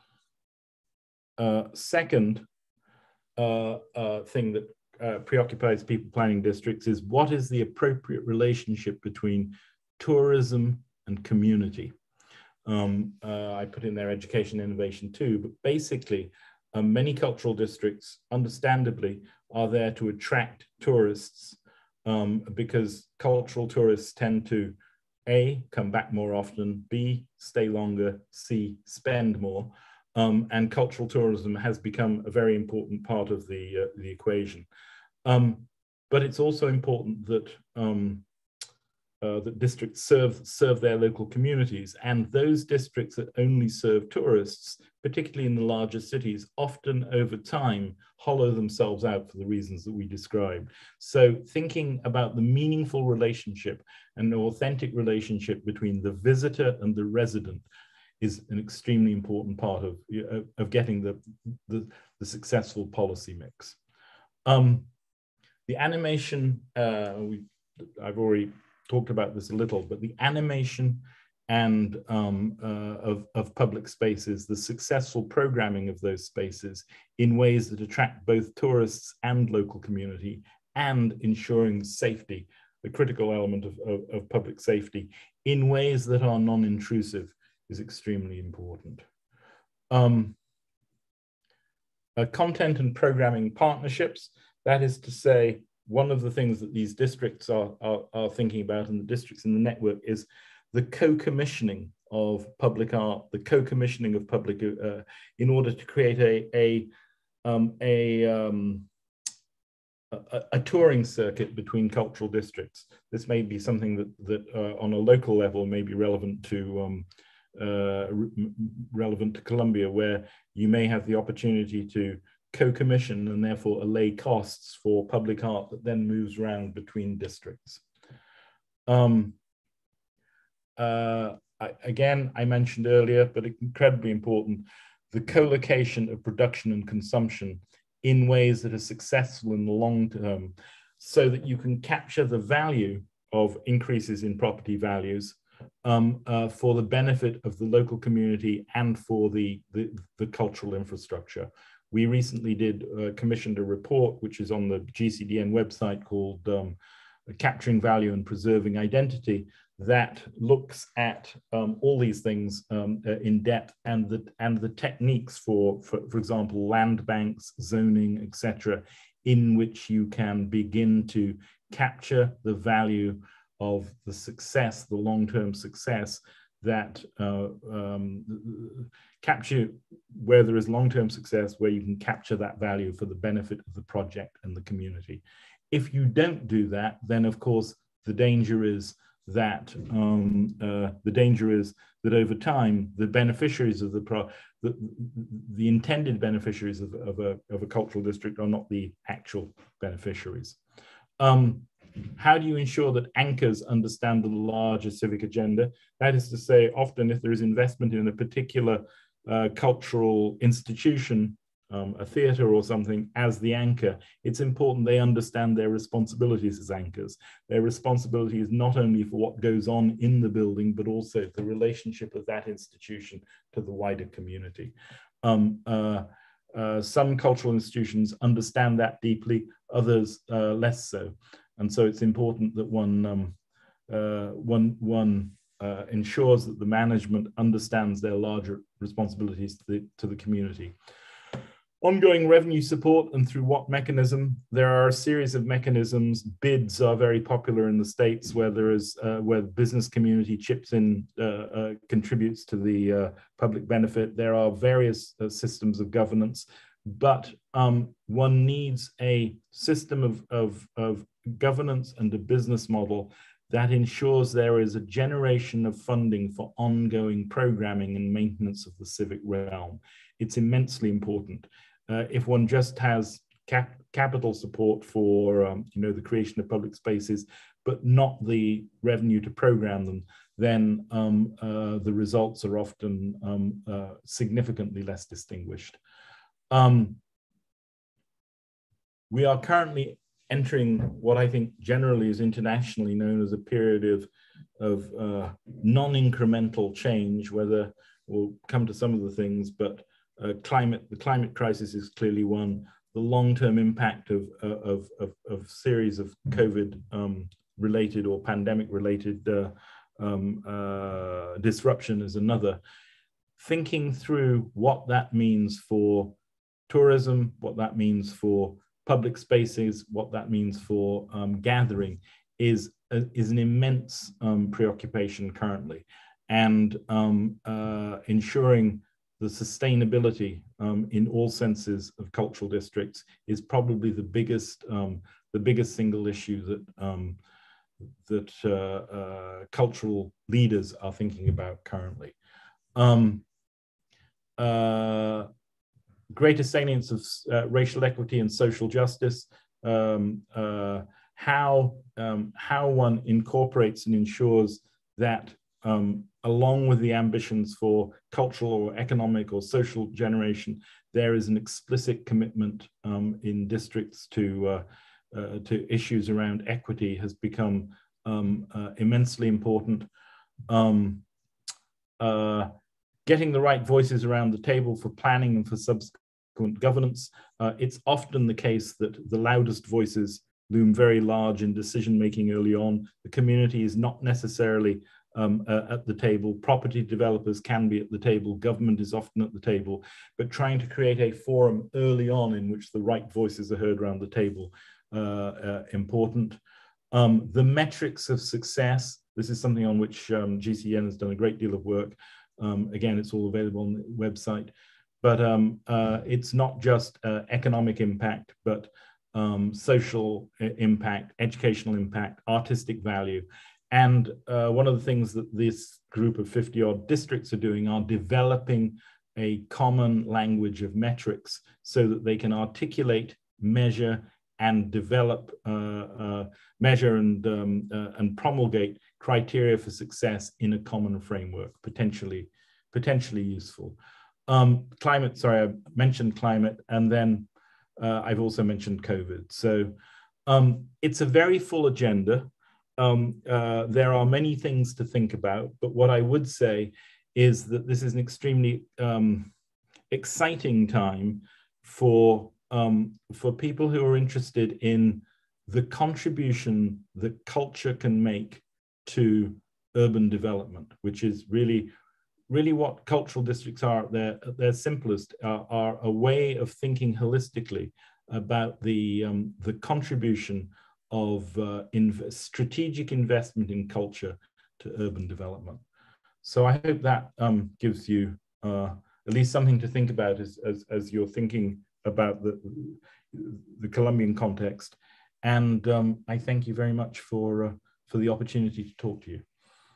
Uh, second uh, uh, thing that uh, preoccupies people planning districts is what is the appropriate relationship between tourism and community. Um, uh, I put in there education and innovation too, but basically uh, many cultural districts, understandably, are there to attract tourists um, because cultural tourists tend to A, come back more often, B, stay longer, C, spend more. Um, and cultural tourism has become a very important part of the, uh, the equation. Um, but it's also important that um, Uh, that districts serve, serve their local communities, and those districts that only serve tourists, particularly in the larger cities, often over time hollow themselves out for the reasons that we described. So thinking about the meaningful relationship and an authentic relationship between the visitor and the resident is an extremely important part of, of, of getting the, the, the successful policy mix. Um, the animation, uh, we, I've already talked about this a little, but the animation and um, uh, of, of public spaces, the successful programming of those spaces in ways that attract both tourists and local community, and ensuring safety, the critical element of, of, of public safety, in ways that are non-intrusive is extremely important. Um, uh, content and programming partnerships, that is to say, one of the things that these districts are, are, are thinking about, and the districts in the network, is the co-commissioning of public art, the co-commissioning of public, uh, in order to create a, a, um, a, um, a, a touring circuit between cultural districts. This may be something that, that uh, on a local level may be relevant to, um, uh, re relevant to Colombia, where you may have the opportunity to co-commission and therefore allay costs for public art that then moves around between districts. Um, uh, I, again, I mentioned earlier, but incredibly important, the co-location of production and consumption in ways that are successful in the long term, so that you can capture the value of increases in property values um, uh, for the benefit of the local community and for the, the, the cultural infrastructure. We recently did uh, commissioned a report, which is on the G C D N website, called um, Capturing Value and Preserving Identity, that looks at um, all these things um, uh, in depth, and the, and the techniques for, for, for example, land banks, zoning, et cetera, in which you can begin to capture the value of the success, the long-term success, that uh, um, capture where there is long-term success, where you can capture that value for the benefit of the project and the community. If you don't do that, then of course the danger is that um, uh, the danger is that over time the beneficiaries of the pro the, the intended beneficiaries of, of a of a cultural district are not the actual beneficiaries. Um, How do you ensure that anchors understand the larger civic agenda? That is to say, often if there is investment in a particular uh, cultural institution, um, a theatre or something, as the anchor, it's important they understand their responsibilities as anchors. Their responsibility is not only for what goes on in the building, but also the relationship of that institution to the wider community. Um, uh, uh, some cultural institutions understand that deeply, others uh, less so. And so it's important that one, um, uh, one, one uh, ensures that the management understands their larger responsibilities to the, to the community. Ongoing revenue support and through what mechanism? There are a series of mechanisms. Bids are very popular in the States, where there is uh, where the business community chips in, uh, uh, contributes to the uh, public benefit. There are various uh, systems of governance, but um, one needs a system of, of, of governance and a business model that ensures there is a generation of funding for ongoing programming and maintenance of the civic realm. It's immensely important. Uh, if one just has cap capital support for um, you know, the creation of public spaces, but not the revenue to program them, then um, uh, the results are often um, uh, significantly less distinguished. Um, we are currently entering what I think generally is internationally known as a period of, of uh, non-incremental change, whether we'll come to some of the things, but uh, climate, the climate crisis is clearly one. The long-term impact of, uh, of, of, of series of COVID um, related or pandemic related uh, um, uh, disruption is another. Thinking through what that means for tourism, what that means for public spaces, what that means for um, gathering is, uh, is an immense um, preoccupation currently. And um, uh, ensuring the sustainability um, in all senses of cultural districts is probably the biggest, um, the biggest single issue that, um, that uh, uh, cultural leaders are thinking about currently. Um, uh, greater salience of uh, racial equity and social justice, um, uh, how, um, how one incorporates and ensures that um, along with the ambitions for cultural or economic or social generation, there is an explicit commitment um, in districts to, uh, uh, to issues around equity has become um, uh, immensely important. Um, uh, getting the right voices around the table for planning and for subsequent governance. Uh, it's often the case that the loudest voices loom very large in decision-making early on. The community is not necessarily um, uh, at the table. Property developers can be at the table. Government is often at the table. But trying to create a forum early on in which the right voices are heard around the table, uh, uh, important. Um, the metrics of success. This is something on which um, G C N has done a great deal of work. Um, again, it's all available on the website. But um, uh, it's not just uh, economic impact, but um, social impact, educational impact, artistic value. And uh, one of the things that this group of fifty odd districts are doing are developing a common language of metrics so that they can articulate, measure, and develop, uh, uh, measure and, um, uh, and promulgate criteria for success in a common framework, potentially, potentially useful. Um, climate, sorry, I mentioned climate, and then uh, I've also mentioned COVID. So um, it's a very full agenda. Um, uh, there are many things to think about, but what I would say is that this is an extremely um, exciting time for, um, for people who are interested in the contribution that culture can make to urban development, which is really really what cultural districts are at their, at their simplest, are, are a way of thinking holistically about the, um, the contribution of uh, in strategic investment in culture to urban development. So I hope that um, gives you uh, at least something to think about as, as, as you're thinking about the, the Colombian context. And um, I thank you very much for, uh, for the opportunity to talk to you.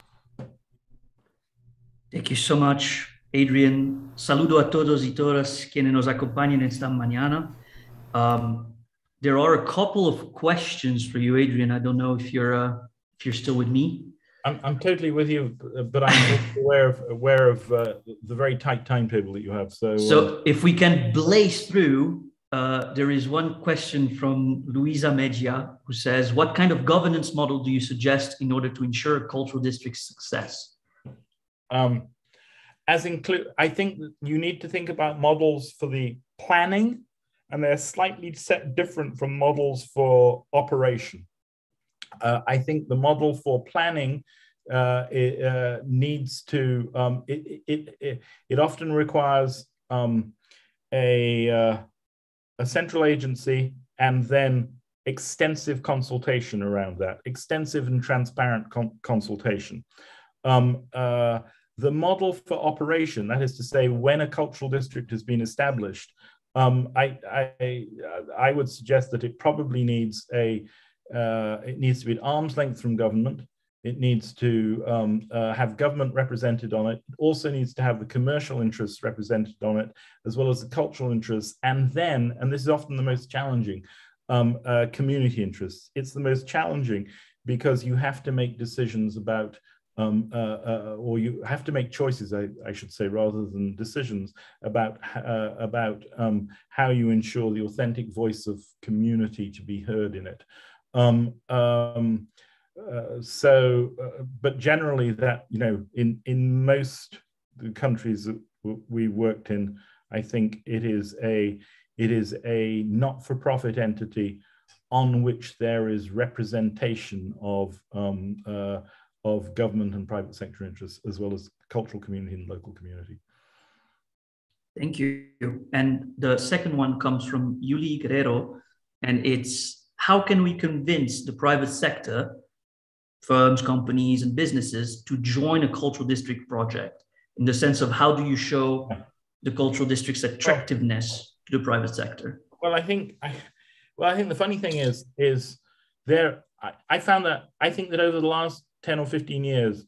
Thank you so much, Adrian. Saludo a todos y todas quienes nos acompañan esta mañana. Um, there are a couple of questions for you, Adrian. I don't know if you're uh, if you're still with me. I'm I'm totally with you, but I'm aware of aware of uh, the very tight timetable that you have. So so uh, if we can blaze through, uh, there is one question from Luisa Megia who says, "What kind of governance model do you suggest in order to ensure cultural district success?" Um, as include, I think you need to think about models for the planning, and they're slightly set different from models for operation. Uh, I think the model for planning uh, it, uh, needs to, um, it, it, it, it often requires um, a, uh, a central agency, and then extensive consultation around that, extensive and transparent con consultation. Um, uh, the model for operation, that is to say, when a cultural district has been established, um, I, I, I would suggest that it probably needs a, uh, it needs to be at arm's length from government. It needs to um, uh, have government represented on it. It also needs to have the commercial interests represented on it, as well as the cultural interests. And then, and this is often the most challenging, um, uh, community interests. It's the most challenging because you have to make decisions about, um, uh, uh, or you have to make choices, I, I should say, rather than decisions about, uh, about um, how you ensure the authentic voice of community to be heard in it. Um, um, Uh, so, uh, but generally that, you know, in, in most countries that we worked in, I think it is a, it is a not-for-profit entity on which there is representation of, um, uh, of government and private sector interests, as well as cultural community and local community. Thank you. And the second one comes from Yuli Guerrero, and it's, how can we convince the private sector, firms, companies, and businesses to join a cultural district project, in the sense of how do you show the cultural district's attractiveness to the private sector? Well, I think, I, well, I think the funny thing is, is there, I, I found that, I think that over the last ten or fifteen years,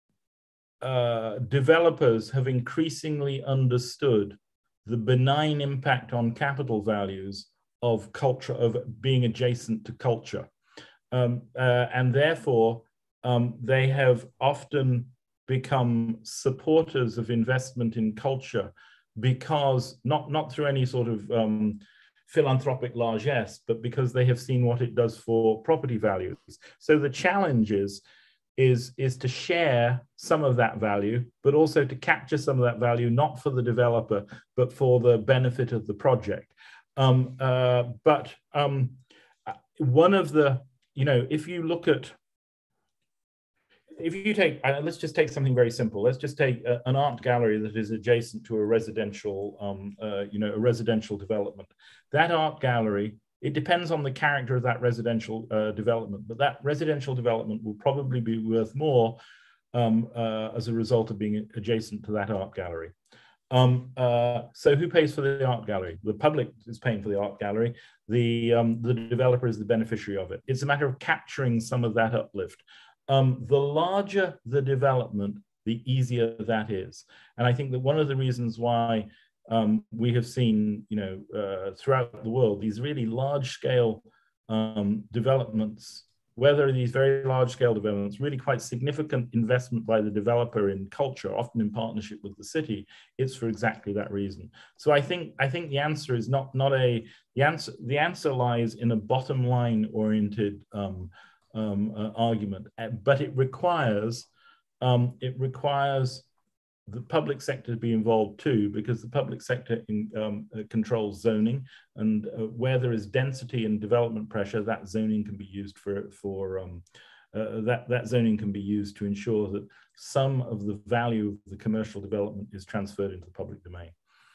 uh, developers have increasingly understood the benign impact on capital values of culture, of being adjacent to culture. Um, uh, and therefore, um, they have often become supporters of investment in culture because, not, not through any sort of um, philanthropic largesse, but because they have seen what it does for property values. So the challenge is, is, is to share some of that value, but also to capture some of that value, not for the developer, but for the benefit of the project. Um, uh, but um, one of the, you know, if you look at, if you take, uh, let's just take something very simple. Let's just take a, an art gallery that is adjacent to a residential, um, uh, you know, a residential development. That art gallery, it depends on the character of that residential uh, development, but that residential development will probably be worth more um, uh, as a result of being adjacent to that art gallery. Um, uh, so who pays for the art gallery? The public is paying for the art gallery. The, um, the developer is the beneficiary of it. It's a matter of capturing some of that uplift. Um, the larger the development, the easier that is. And I think that one of the reasons why um, we have seen, you know, uh, throughout the world, these really large-scale um, developments, whether these very large-scale developments, really quite significant investment by the developer in culture, often in partnership with the city, it's for exactly that reason. So I think I think the answer is not not a the answer the answer lies in a bottom line oriented um, um, uh, argument, but it requires um, it requires the public sector to be involved too, because the public sector in, um, uh, controls zoning, and uh, where there is density and development pressure, that zoning can be used for, for um, uh, that, that zoning can be used to ensure that some of the value of the commercial development is transferred into the public domain.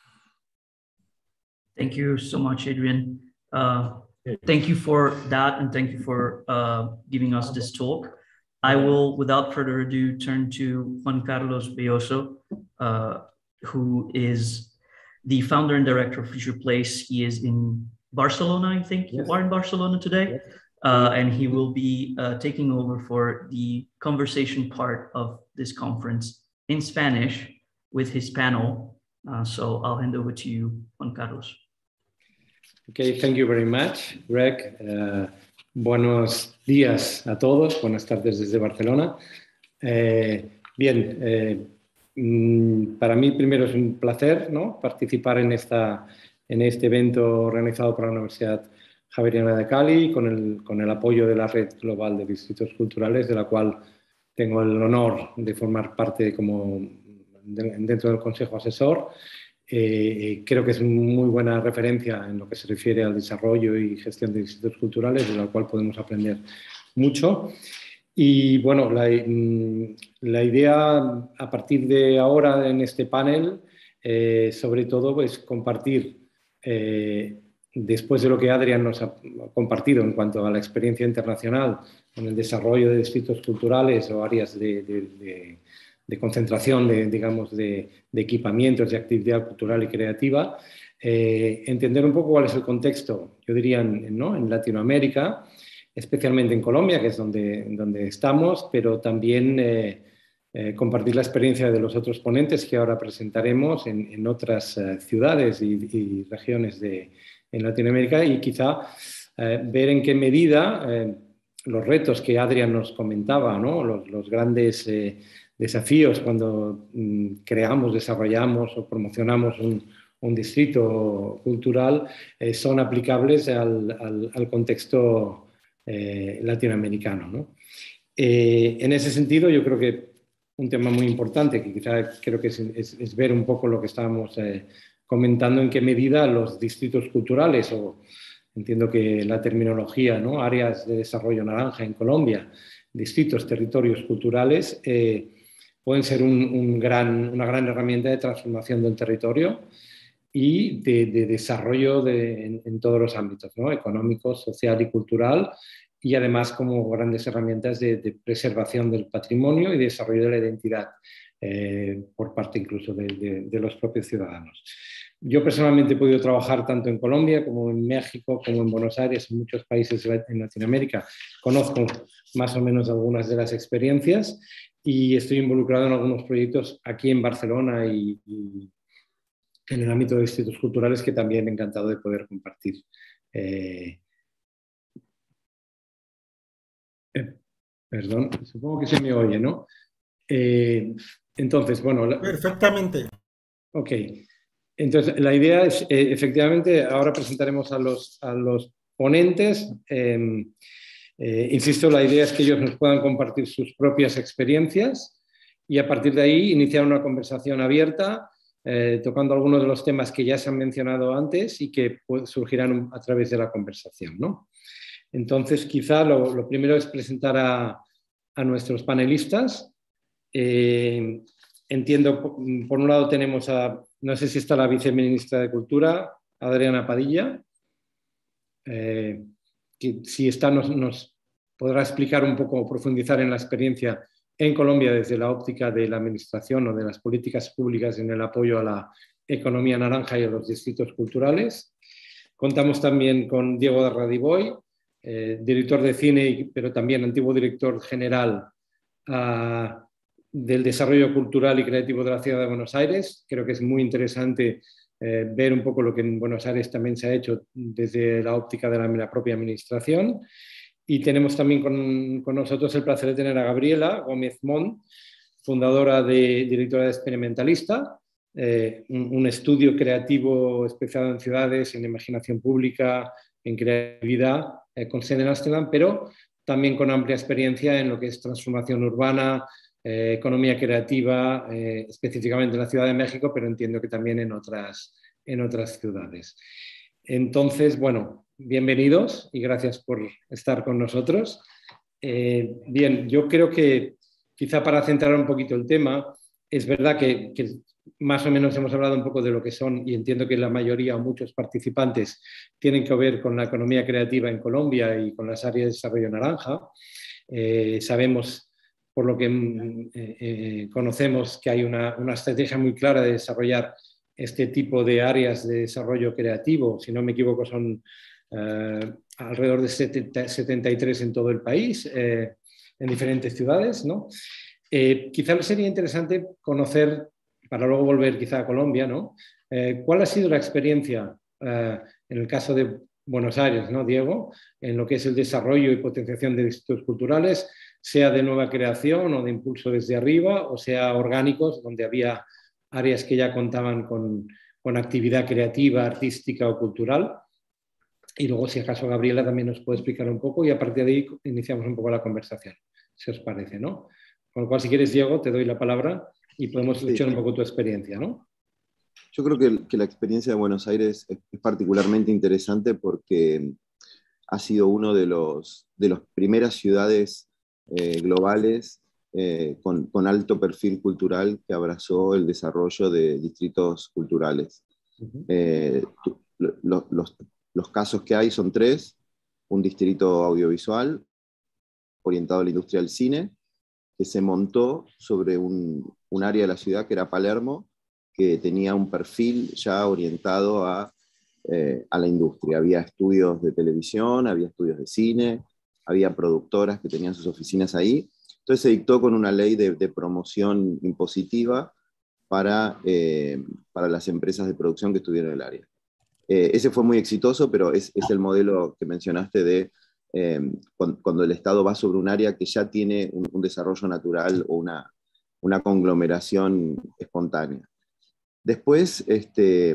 Thank you so much, Adrian. Uh, thank you for that, and thank you for uh, giving us this talk. I will, without further ado, turn to Juan Carlos Belloso, uh, who is the founder and director of Future Place. He is in Barcelona, I think. Yes. You are in Barcelona today. Yes. Uh, and he will be uh, taking over for the conversation part of this conference in Spanish with his panel. Uh, so I'll hand over to you, Juan Carlos. Okay, thank you very much, Greg. Uh, Buenos días a todos, buenas tardes desde Barcelona. Eh, bien, eh, para mí primero es un placer, ¿no?, participar en, esta, en este evento organizado por la Universidad Javeriana de Cali con el, con el apoyo de la Red Global de Distritos Culturales, de la cual tengo el honor de formar parte como de, dentro del Consejo Asesor. Eh, creo que es muy buena referencia en lo que se refiere al desarrollo y gestión de distritos culturales, de la cual podemos aprender mucho. Y bueno, la, la idea a partir de ahora en este panel, eh, sobre todo, es compartir eh, después de lo que Adrián nos ha compartido en cuanto a la experiencia internacional en el desarrollo de distritos culturales o áreas de, de, de, de concentración, de, digamos, de, de equipamientos de actividad cultural y creativa, eh, entender un poco cuál es el contexto, yo diría, en, ¿no? en Latinoamérica, especialmente en Colombia, que es donde, donde estamos, pero también eh, eh, compartir la experiencia de los otros ponentes que ahora presentaremos en, en otras eh, ciudades y, y regiones de en Latinoamérica y quizá eh, ver en qué medida eh, los retos que Adrián nos comentaba, ¿no? los, los grandes eh, desafíos cuando mm, creamos, desarrollamos o promocionamos un, un distrito cultural eh, son aplicables al, al, al contexto eh, latinoamericano, ¿no? Eh, en ese sentido, yo creo que un tema muy importante, que quizá creo que es, es, es ver un poco lo que estábamos eh, comentando, en qué medida los distritos culturales, o entiendo que la terminología, ¿no? áreas de desarrollo naranja en Colombia, distritos, territorios culturales, eh, pueden ser un, un gran, una gran herramienta de transformación del territorio y de, de desarrollo de, en, en todos los ámbitos, ¿no? económico, social y cultural, y además como grandes herramientas de, de preservación del patrimonio y desarrollo de la identidad eh, por parte incluso de, de, de los propios ciudadanos. Yo personalmente he podido trabajar tanto en Colombia como en México, como en Buenos Aires, en muchos países en Latinoamérica. Conozco más o menos algunas de las experiencias y estoy involucrado en algunos proyectos aquí en Barcelona y, y en el ámbito de distritos culturales que también me ha encantado de poder compartir. Eh, eh, perdón, supongo que se me oye, ¿no? Eh, entonces, bueno... La, perfectamente. Ok. Entonces, la idea es, eh, efectivamente, ahora presentaremos a los, a los ponentes. Eh, eh, insisto, la idea es que ellos nos puedan compartir sus propias experiencias y a partir de ahí iniciar una conversación abierta, eh, tocando algunos de los temas que ya se han mencionado antes y que pues, surgirán a través de la conversación, ¿no? Entonces, quizá lo, lo primero es presentar a, a nuestros panelistas. Eh, entiendo, por un lado tenemos a, no sé si está la viceministra de Cultura, Adriana Padilla, eh, que si está nos, nos podrá explicar un poco, profundizar en la experiencia en Colombia desde la óptica de la administración o de las políticas públicas en el apoyo a la economía naranja y a los distritos culturales. Contamos también con Diego de Radiboy, eh, director de cine, pero también antiguo director general uh, del desarrollo cultural y creativo de la ciudad de Buenos Aires. Creo que es muy interesante eh, ver un poco lo que en Buenos Aires también se ha hecho desde la óptica de la, la propia administración. Y tenemos también con, con nosotros el placer de tener a Gabriela Gómez Mont, fundadora de directora de Experimentalista, eh, un, un estudio creativo especializado en ciudades, en imaginación pública, en creatividad, eh, con sede en Ámsterdam, pero también con amplia experiencia en lo que es transformación urbana, eh, economía creativa, eh, específicamente en la Ciudad de México, pero entiendo que también en otras, en otras ciudades. Entonces, bueno, bienvenidos y gracias por estar con nosotros. Eh, bien, yo creo que quizá para centrar un poquito el tema, es verdad que, que más o menos hemos hablado un poco de lo que son, y entiendo que la mayoría o muchos participantes tienen que ver con la economía creativa en Colombia y con las áreas de desarrollo naranja. Eh, sabemos, por lo que eh, eh, conocemos, que hay una, una estrategia muy clara de desarrollar este tipo de áreas de desarrollo creativo. Si no me equivoco, son eh, alrededor de setenta, setenta y tres en todo el país, eh, en diferentes ciudades, ¿no? Eh, quizá sería interesante conocer, para luego volver quizá a Colombia, ¿no? Eh, ¿Cuál ha sido la experiencia eh, en el caso de Buenos Aires, ¿no, Diego? En lo que es el desarrollo y potenciación de distritos culturales, sea de nueva creación o de impulso desde arriba, o sea orgánicos, donde había áreas que ya contaban con, con actividad creativa, artística o cultural. Y luego, si acaso, Gabriela también nos puede explicar un poco y a partir de ahí iniciamos un poco la conversación, si os parece, ¿no? Con lo cual, si quieres, Diego, te doy la palabra y podemos escuchar sí. un poco tu experiencia, ¿no? Yo creo que, que la experiencia de Buenos Aires es, es particularmente interesante porque ha sido uno de los de las primeras ciudades eh, globales eh, con, con alto perfil cultural que abrazó el desarrollo de distritos culturales. Uh-huh. eh, lo, los, los casos que hay son tres: un distrito audiovisual orientado a la industria del cine, que se montó sobre un, un área de la ciudad que era Palermo, que tenía un perfil ya orientado a, eh, a la industria. Había estudios de televisión, había estudios de cine, había productoras que tenían sus oficinas ahí. Entonces se dictó con una ley de, de promoción impositiva para, eh, para las empresas de producción que estuvieron en el área. Eh, ese fue muy exitoso, pero es, es el modelo que mencionaste de eh, cuando, cuando el Estado va sobre un área que ya tiene un, un desarrollo natural o una, una conglomeración espontánea. Después, este,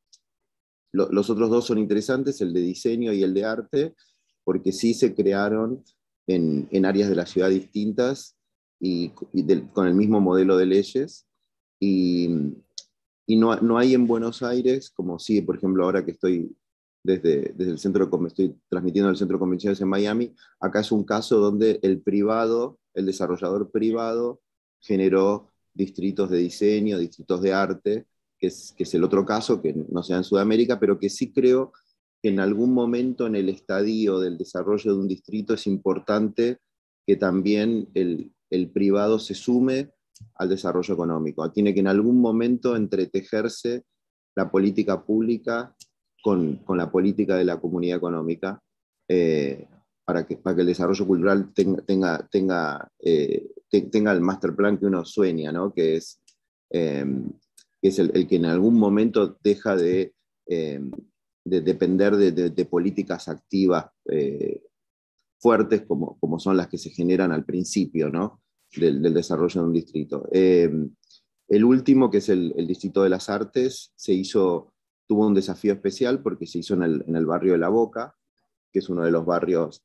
lo, los otros dos son interesantes, el de diseño y el de arte, porque sí se crearon en, en áreas de la ciudad distintas y, y de, con el mismo modelo de leyes. Y, y no, no hay en Buenos Aires, como sí, por ejemplo, ahora que estoy desde, desde el centro, estoy transmitiendo del centro de convenciones en Miami, acá es un caso donde el privado, el desarrollador privado, generó distritos de diseño, distritos de arte, que es, que es el otro caso, que no sea en Sudamérica, pero que sí creo que en algún momento en el estadio del desarrollo de un distrito es importante que también el, el privado se sume al desarrollo económico. Tiene que en algún momento entretejerse la política pública con, con la política de la comunidad económica, eh, para, que, para que el desarrollo cultural tenga, tenga, tenga, eh, tenga el master plan que uno sueña, ¿no? Que es... Eh, que es el, el que en algún momento deja de, eh, de depender de, de, de políticas activas eh, fuertes como, como son las que se generan al principio, ¿no? del, del desarrollo de un distrito. Eh, el último, que es el, el Distrito de las Artes, se hizo, tuvo un desafío especial porque se hizo en el, en el barrio de La Boca, que es uno de los barrios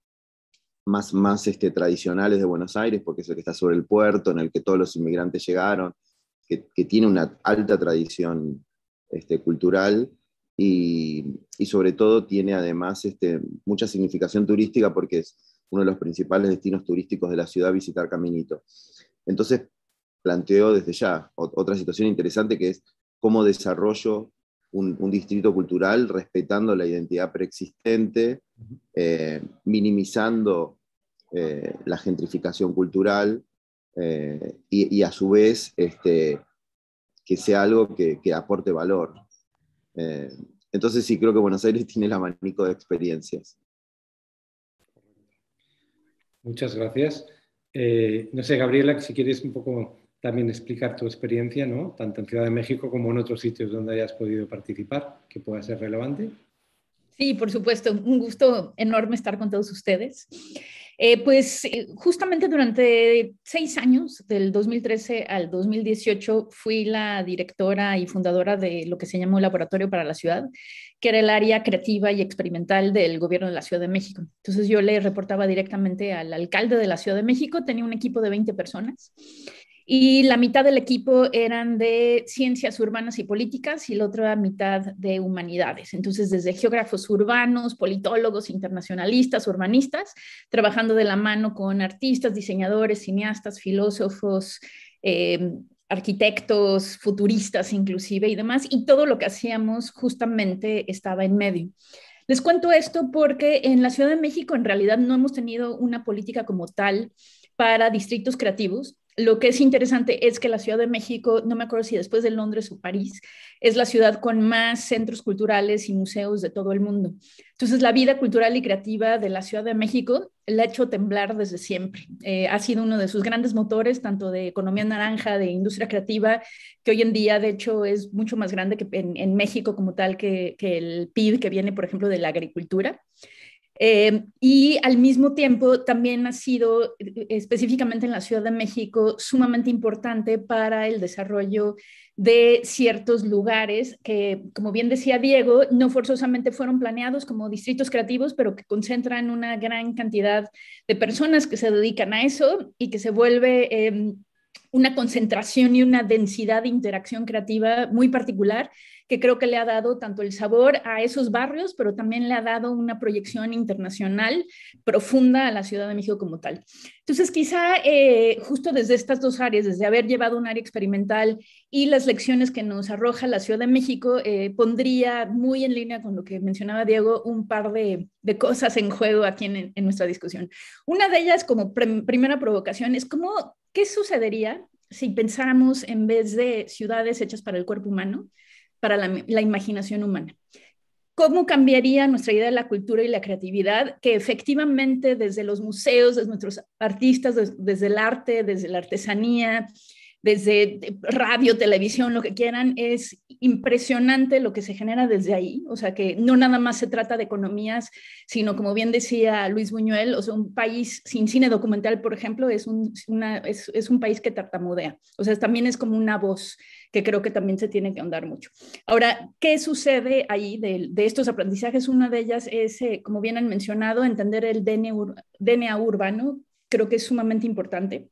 más, más este, tradicionales de Buenos Aires, porque es el que está sobre el puerto, en el que todos los inmigrantes llegaron, Que, que tiene una alta tradición este, cultural y, y sobre todo tiene además este, mucha significación turística porque es uno de los principales destinos turísticos de la ciudad visitar Caminito. Entonces planteo desde ya otra situación interesante, que es cómo desarrollo un, un distrito cultural respetando la identidad preexistente, eh, minimizando eh, la gentrificación cultural, Eh, y, y a su vez este, que sea algo que, que aporte valor. Eh, entonces sí, creo que Buenos Aires tiene el abanico de experiencias. Muchas gracias. Eh, no sé, Gabriela, si quieres un poco también explicar tu experiencia, ¿no? Tanto en Ciudad de México como en otros sitios donde hayas podido participar, que pueda ser relevante. Sí, por supuesto. Un gusto enorme estar con todos ustedes. Eh, pues eh, justamente durante seis años, del dos mil trece al dos mil dieciocho, fui la directora y fundadora de lo que se llamó Laboratorio para la Ciudad, que era el área creativa y experimental del gobierno de la Ciudad de México. Entonces yo le reportaba directamente al alcalde de la Ciudad de México, tenía un equipo de veinte personas. Y la mitad del equipo eran de ciencias urbanas y políticas y la otra mitad de humanidades. Entonces, desde geógrafos urbanos, politólogos, internacionalistas, urbanistas, trabajando de la mano con artistas, diseñadores, cineastas, filósofos, eh, arquitectos, futuristas inclusive y demás. Y todo lo que hacíamos justamente estaba en medio. Les cuento esto porque en la Ciudad de México en realidad no hemos tenido una política como tal para distritos creativos. Lo que es interesante es que la Ciudad de México, no me acuerdo si después de Londres o París, es la ciudad con más centros culturales y museos de todo el mundo. Entonces, la vida cultural y creativa de la Ciudad de México la ha hecho temblar desde siempre. Eh, ha sido uno de sus grandes motores, tanto de economía naranja, de industria creativa, que hoy en día, de hecho, es mucho más grande que en, en México como tal que, que el P I B que viene, por ejemplo, de la agricultura. Eh, y al mismo tiempo también ha sido, específicamente en la Ciudad de México, sumamente importante para el desarrollo de ciertos lugares que, como bien decía Diego, no forzosamente fueron planeados como distritos creativos, pero que concentran una gran cantidad de personas que se dedican a eso y que se vuelve eh, una concentración y una densidad de interacción creativa muy particular, que creo que le ha dado tanto el sabor a esos barrios, pero también le ha dado una proyección internacional profunda a la Ciudad de México como tal. Entonces, quizá eh, justo desde estas dos áreas, desde haber llevado un área experimental y las lecciones que nos arroja la Ciudad de México, eh, pondría muy en línea con lo que mencionaba Diego, un par de, de cosas en juego aquí en, en nuestra discusión. Una de ellas, como pr- primera provocación, es cómo, ¿qué sucedería si pensáramos en vez de ciudades hechas para el cuerpo humano, para la, la imaginación humana? ¿Cómo cambiaría nuestra idea de la cultura y la creatividad? Que efectivamente desde los museos, desde nuestros artistas, desde, desde el arte, desde la artesanía, desde radio, televisión, lo que quieran, es impresionante lo que se genera desde ahí. O sea, que no nada más se trata de economías, sino como bien decía Luis Buñuel, o sea, un país sin cine documental, por ejemplo, es un, una, es, es un país que tartamudea. O sea, también es como una voz que creo que también se tiene que ahondar mucho. Ahora, ¿qué sucede ahí de, de estos aprendizajes? Una de ellas es, eh, como bien han mencionado, entender el D N A, ur, D N A urbano. Creo que es sumamente importante.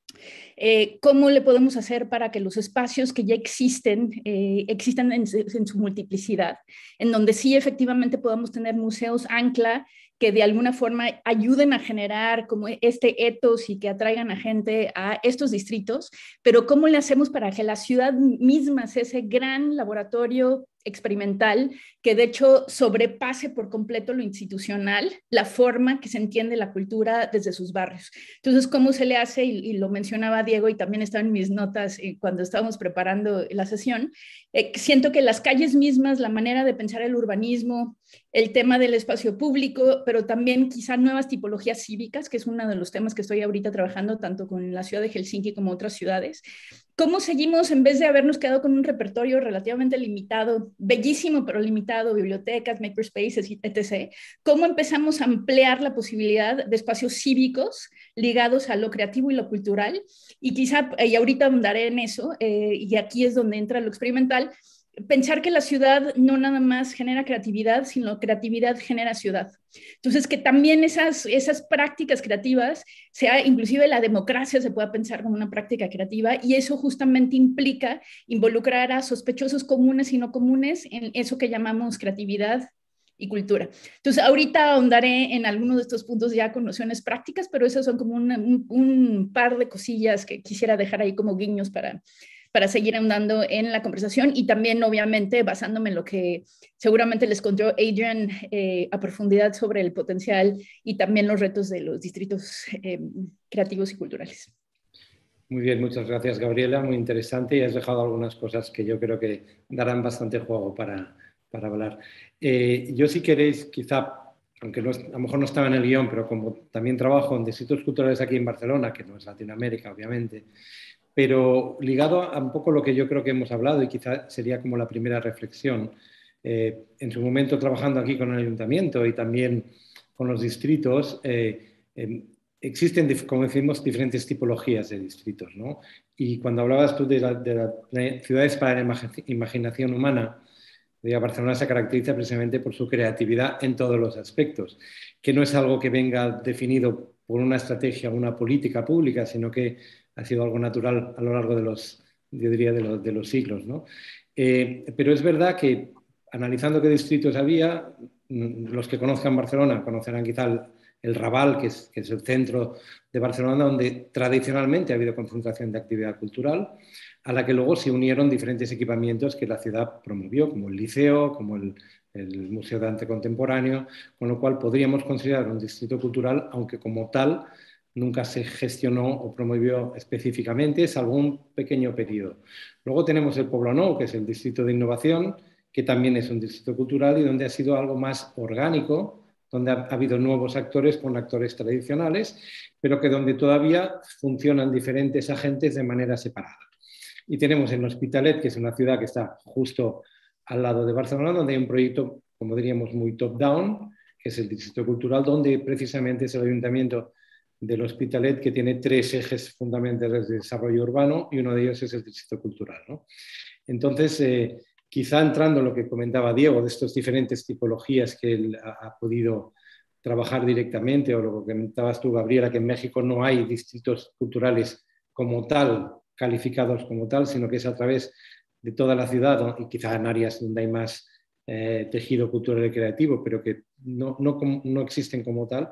Eh, ¿Cómo le podemos hacer para que los espacios que ya existen, eh, existan en, en su multiplicidad, en donde sí efectivamente podamos tener museos ancla que de alguna forma ayuden a generar como este ethos y que atraigan a gente a estos distritos, pero cómo le hacemos para que la ciudad misma sea ese gran laboratorio experimental que de hecho sobrepase por completo lo institucional, la forma que se entiende la cultura desde sus barrios. Entonces, ¿cómo se le hace? Y, y lo mencionaba Diego y también estaba en mis notas eh, cuando estábamos preparando la sesión. Eh, siento que las calles mismas, la manera de pensar el urbanismo, el tema del espacio público, pero también quizá nuevas tipologías cívicas, que es uno de los temas que estoy ahorita trabajando tanto con la ciudad de Helsinki como otras ciudades. ¿Cómo seguimos, en vez de habernos quedado con un repertorio relativamente limitado, bellísimo pero limitado, bibliotecas, makerspaces, etcétera? ¿Cómo empezamos a ampliar la posibilidad de espacios cívicos ligados a lo creativo y lo cultural? Y quizá, y ahorita ahondaré en eso, eh, y aquí es donde entra lo experimental, pensar que la ciudad no nada más genera creatividad, sino creatividad genera ciudad. Entonces, que también esas, esas prácticas creativas, sea inclusive la democracia se pueda pensar como una práctica creativa, y eso justamente implica involucrar a sospechosos comunes y no comunes en eso que llamamos creatividad y cultura. Entonces, ahorita ahondaré en algunos de estos puntos ya con nociones prácticas, pero esas son como una, un, un par de cosillas que quisiera dejar ahí como guiños para... para seguir andando en la conversación y también, obviamente, basándome en lo que seguramente les contó Adrian eh, a profundidad sobre el potencial y también los retos de los distritos eh, creativos y culturales. Muy bien, muchas gracias, Gabriela. Muy interesante y has dejado algunas cosas que yo creo que darán bastante juego para, para hablar. Eh, yo, si queréis, quizá, aunque no, a lo mejor no estaba en el guión, pero como también trabajo en distritos culturales aquí en Barcelona, que no es Latinoamérica, obviamente, pero ligado a un poco lo que yo creo que hemos hablado y quizá sería como la primera reflexión. Eh, en su momento trabajando aquí con el ayuntamiento y también con los distritos, eh, eh, existen, como decimos, diferentes tipologías de distritos, ¿no? Y cuando hablabas tú de, la, de, la, de ciudades para la imaginación humana, Barcelona se caracteriza precisamente por su creatividad en todos los aspectos, que no es algo que venga definido por una estrategia o una política pública, sino que ha sido algo natural a lo largo de los, yo diría, de los, de los siglos, ¿no? Eh, pero es verdad que, analizando qué distritos había, los que conozcan Barcelona conocerán quizá el, el Raval, que es, que es el centro de Barcelona, donde tradicionalmente ha habido concentración de actividad cultural, a la que luego se unieron diferentes equipamientos que la ciudad promovió, como el Liceo, como el, el Museo de Arte Contemporáneo, con lo cual podríamos considerar un distrito cultural, aunque como tal nunca se gestionó o promovió específicamente, salvo un pequeño periodo. Luego tenemos el Poblenou, que es el distrito de innovación, que también es un distrito cultural y donde ha sido algo más orgánico, donde ha habido nuevos actores con actores tradicionales, pero que donde todavía funcionan diferentes agentes de manera separada. Y tenemos el Hospitalet, que es una ciudad que está justo al lado de Barcelona, donde hay un proyecto, como diríamos, muy top-down, que es el distrito cultural, donde precisamente es el ayuntamiento del Hospitalet, que tiene tres ejes fundamentales de desarrollo urbano y uno de ellos es el distrito cultural, ¿no? Entonces, eh, quizá entrando en lo que comentaba Diego, de estas diferentes tipologías que él ha, ha podido trabajar directamente, o lo que comentabas tú, Gabriela, que en México no hay distritos culturales como tal, calificados como tal, sino que es a través de toda la ciudad, y quizá en áreas donde hay más eh, tejido cultural y creativo, pero que no, no, no existen como tal.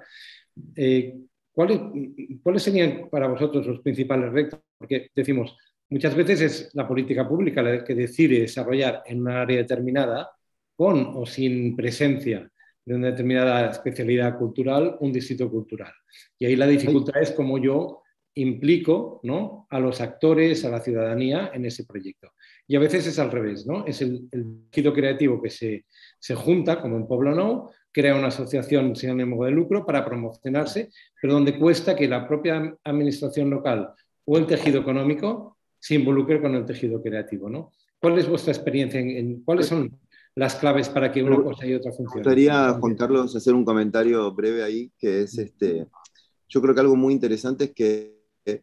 Eh, ¿cuáles, ¿Cuáles serían para vosotros los principales retos? Porque decimos, muchas veces es la política pública la que decide desarrollar en una área determinada, con o sin presencia de una determinada especialidad cultural, un distrito cultural. Y ahí la dificultad es cómo yo implico, ¿no?, a los actores, a la ciudadanía en ese proyecto. Y a veces es al revés, ¿no? Es el, el tejido creativo que se, se junta, como en Pueblo Nou, crea una asociación sin ánimo de lucro para promocionarse, pero donde cuesta que la propia administración local o el tejido económico se involucre con el tejido creativo, ¿no? ¿Cuál es vuestra experiencia? En, en cuáles son las claves para que una cosa y otra funcionen? Me gustaría, Juan Carlos, hacer un comentario breve ahí, que es, este, yo creo que algo muy interesante es que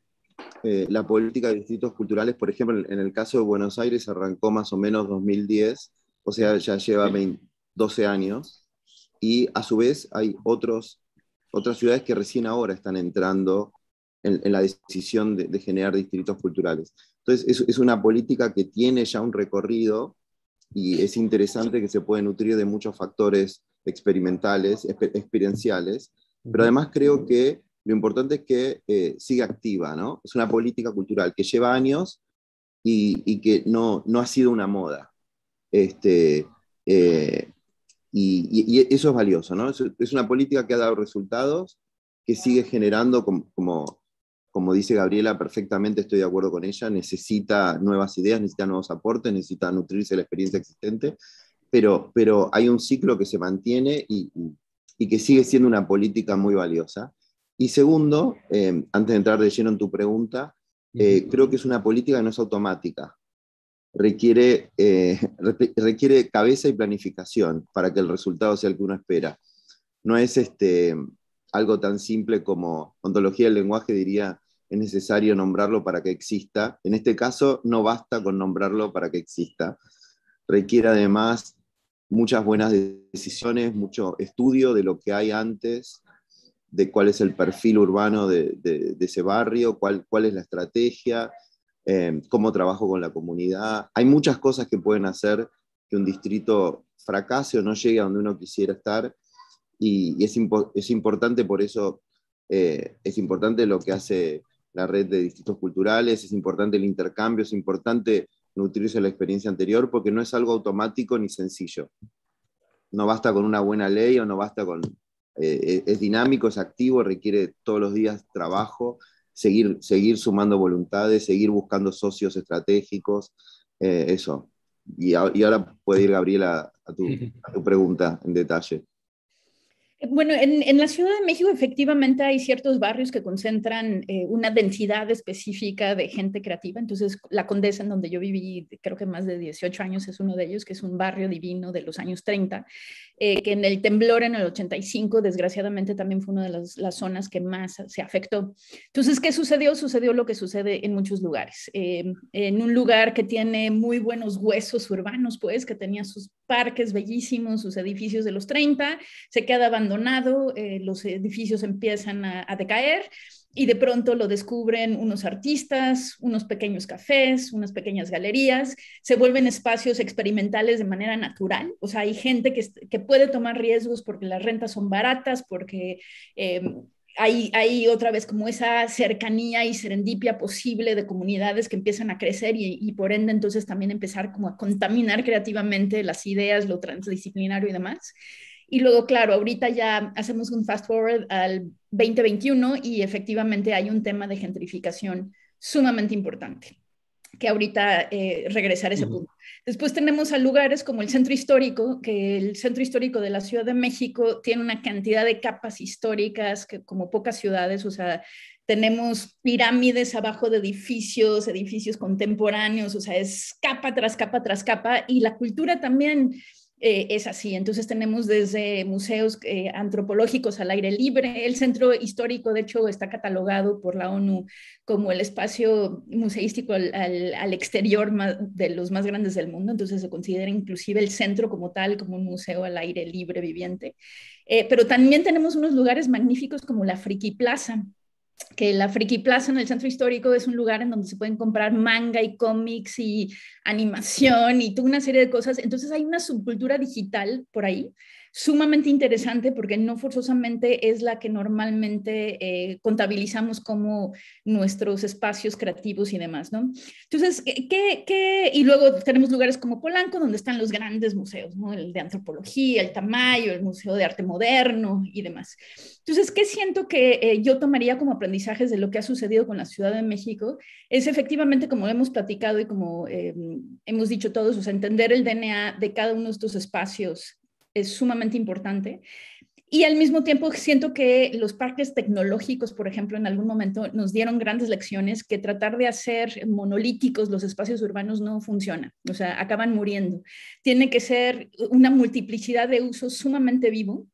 eh, la política de distritos culturales, por ejemplo, en el caso de Buenos Aires arrancó más o menos dos mil diez, o sea, ya lleva doce años, y a su vez hay otros, otras ciudades que recién ahora están entrando en, en la decisión de, de generar distritos culturales. Entonces, es, es una política que tiene ya un recorrido, y es interesante que se puede nutrir de muchos factores experimentales, exper experienciales, pero además creo que lo importante es que eh, siga activa, ¿no? Es una política cultural que lleva años y, y que no, no ha sido una moda. Este, eh, y, y, y eso es valioso, ¿no? Es, es una política que ha dado resultados, que sigue generando, como, como, como dice Gabriela, perfectamente estoy de acuerdo con ella, necesita nuevas ideas, necesita nuevos aportes, necesita nutrirse de la experiencia existente, pero, pero hay un ciclo que se mantiene y, y, y que sigue siendo una política muy valiosa. Y segundo, eh, antes de entrar de lleno en tu pregunta, eh, creo que es una política que no es automática. Requiere, eh, requiere cabeza y planificación para que el resultado sea el que uno espera. No es este, algo tan simple como ontología del lenguaje diría, es necesario nombrarlo para que exista. En este caso, no basta con nombrarlo para que exista. Requiere además muchas buenas decisiones, mucho estudio de lo que hay antes, de cuál es el perfil urbano de, de, de ese barrio, cuál, cuál es la estrategia, eh, cómo trabajo con la comunidad. Hay muchas cosas que pueden hacer que un distrito fracase o no llegue a donde uno quisiera estar, y, y es, impo es importante, por eso eh, es importante lo que hace la red de distritos culturales, es importante el intercambio, es importante nutrirse de la experiencia anterior, porque no es algo automático ni sencillo. No basta con una buena ley o no basta con... Eh, es dinámico, es activo, requiere todos los días trabajo, seguir, seguir sumando voluntades, seguir buscando socios estratégicos, eh, eso. Y, a, y ahora puede ir Gabriela a tu, a tu pregunta en detalle. Bueno, en, en la Ciudad de México efectivamente hay ciertos barrios que concentran eh, una densidad específica de gente creativa. Entonces, La Condesa, en donde yo viví creo que más de dieciocho años, es uno de ellos, que es un barrio divino de los años treinta, eh, que en el temblor en el ochenta y cinco, desgraciadamente, también fue una de las, las zonas que más se afectó. Entonces, ¿qué sucedió? Sucedió lo que sucede en muchos lugares. Eh, en un lugar que tiene muy buenos huesos urbanos, pues, que tenía sus parques bellísimos, sus edificios de los treinta, se queda abandonado, eh, los edificios empiezan a, a decaer, y de pronto lo descubren unos artistas, unos pequeños cafés, unas pequeñas galerías, se vuelven espacios experimentales de manera natural. O sea, hay gente que, que puede tomar riesgos porque las rentas son baratas, porque eh, hay, hay otra vez como esa cercanía y serendipia posible de comunidades que empiezan a crecer, y, y por ende entonces también empezar como a contaminar creativamente las ideas, lo transdisciplinario y demás. Y luego, claro, ahorita ya hacemos un fast forward al veinte veintiuno y efectivamente hay un tema de gentrificación sumamente importante, que ahorita eh, regresar a ese punto. Después tenemos a lugares como el Centro Histórico, que el Centro Histórico de la Ciudad de México tiene una cantidad de capas históricas que como pocas ciudades, o sea, tenemos pirámides abajo de edificios, edificios contemporáneos, o sea, es capa tras capa tras capa, y la cultura también Eh, es así. Entonces tenemos desde museos eh, antropológicos al aire libre. El centro histórico, de hecho, está catalogado por la ONU como el espacio museístico al, al, al exterior más, de los más grandes del mundo. Entonces se considera inclusive el centro como tal, como un museo al aire libre viviente. Eh, pero también tenemos unos lugares magníficos como la Friki Plaza, que la Friki Plaza en el centro histórico es un lugar en donde se pueden comprar manga y cómics y animación y toda una serie de cosas. Entonces hay una subcultura digital por ahí sumamente interesante porque no forzosamente es la que normalmente eh, contabilizamos como nuestros espacios creativos y demás, ¿no? Entonces, ¿qué, qué? Y luego tenemos lugares como Polanco, donde están los grandes museos, ¿no? El de antropología, el Tamayo, el Museo de Arte Moderno y demás. Entonces, ¿qué siento que eh, yo tomaría como aprendizajes de lo que ha sucedido con la Ciudad de México? Es efectivamente, como hemos platicado y como eh, hemos dicho todos, o sea, entender el D N A de cada uno de estos espacios es sumamente importante. Y al mismo tiempo siento que los parques tecnológicos, por ejemplo, en algún momento nos dieron grandes lecciones que tratar de hacer monolíticos los espacios urbanos no funciona, o sea, acaban muriendo. Tiene que ser una multiplicidad de usos sumamente vivo.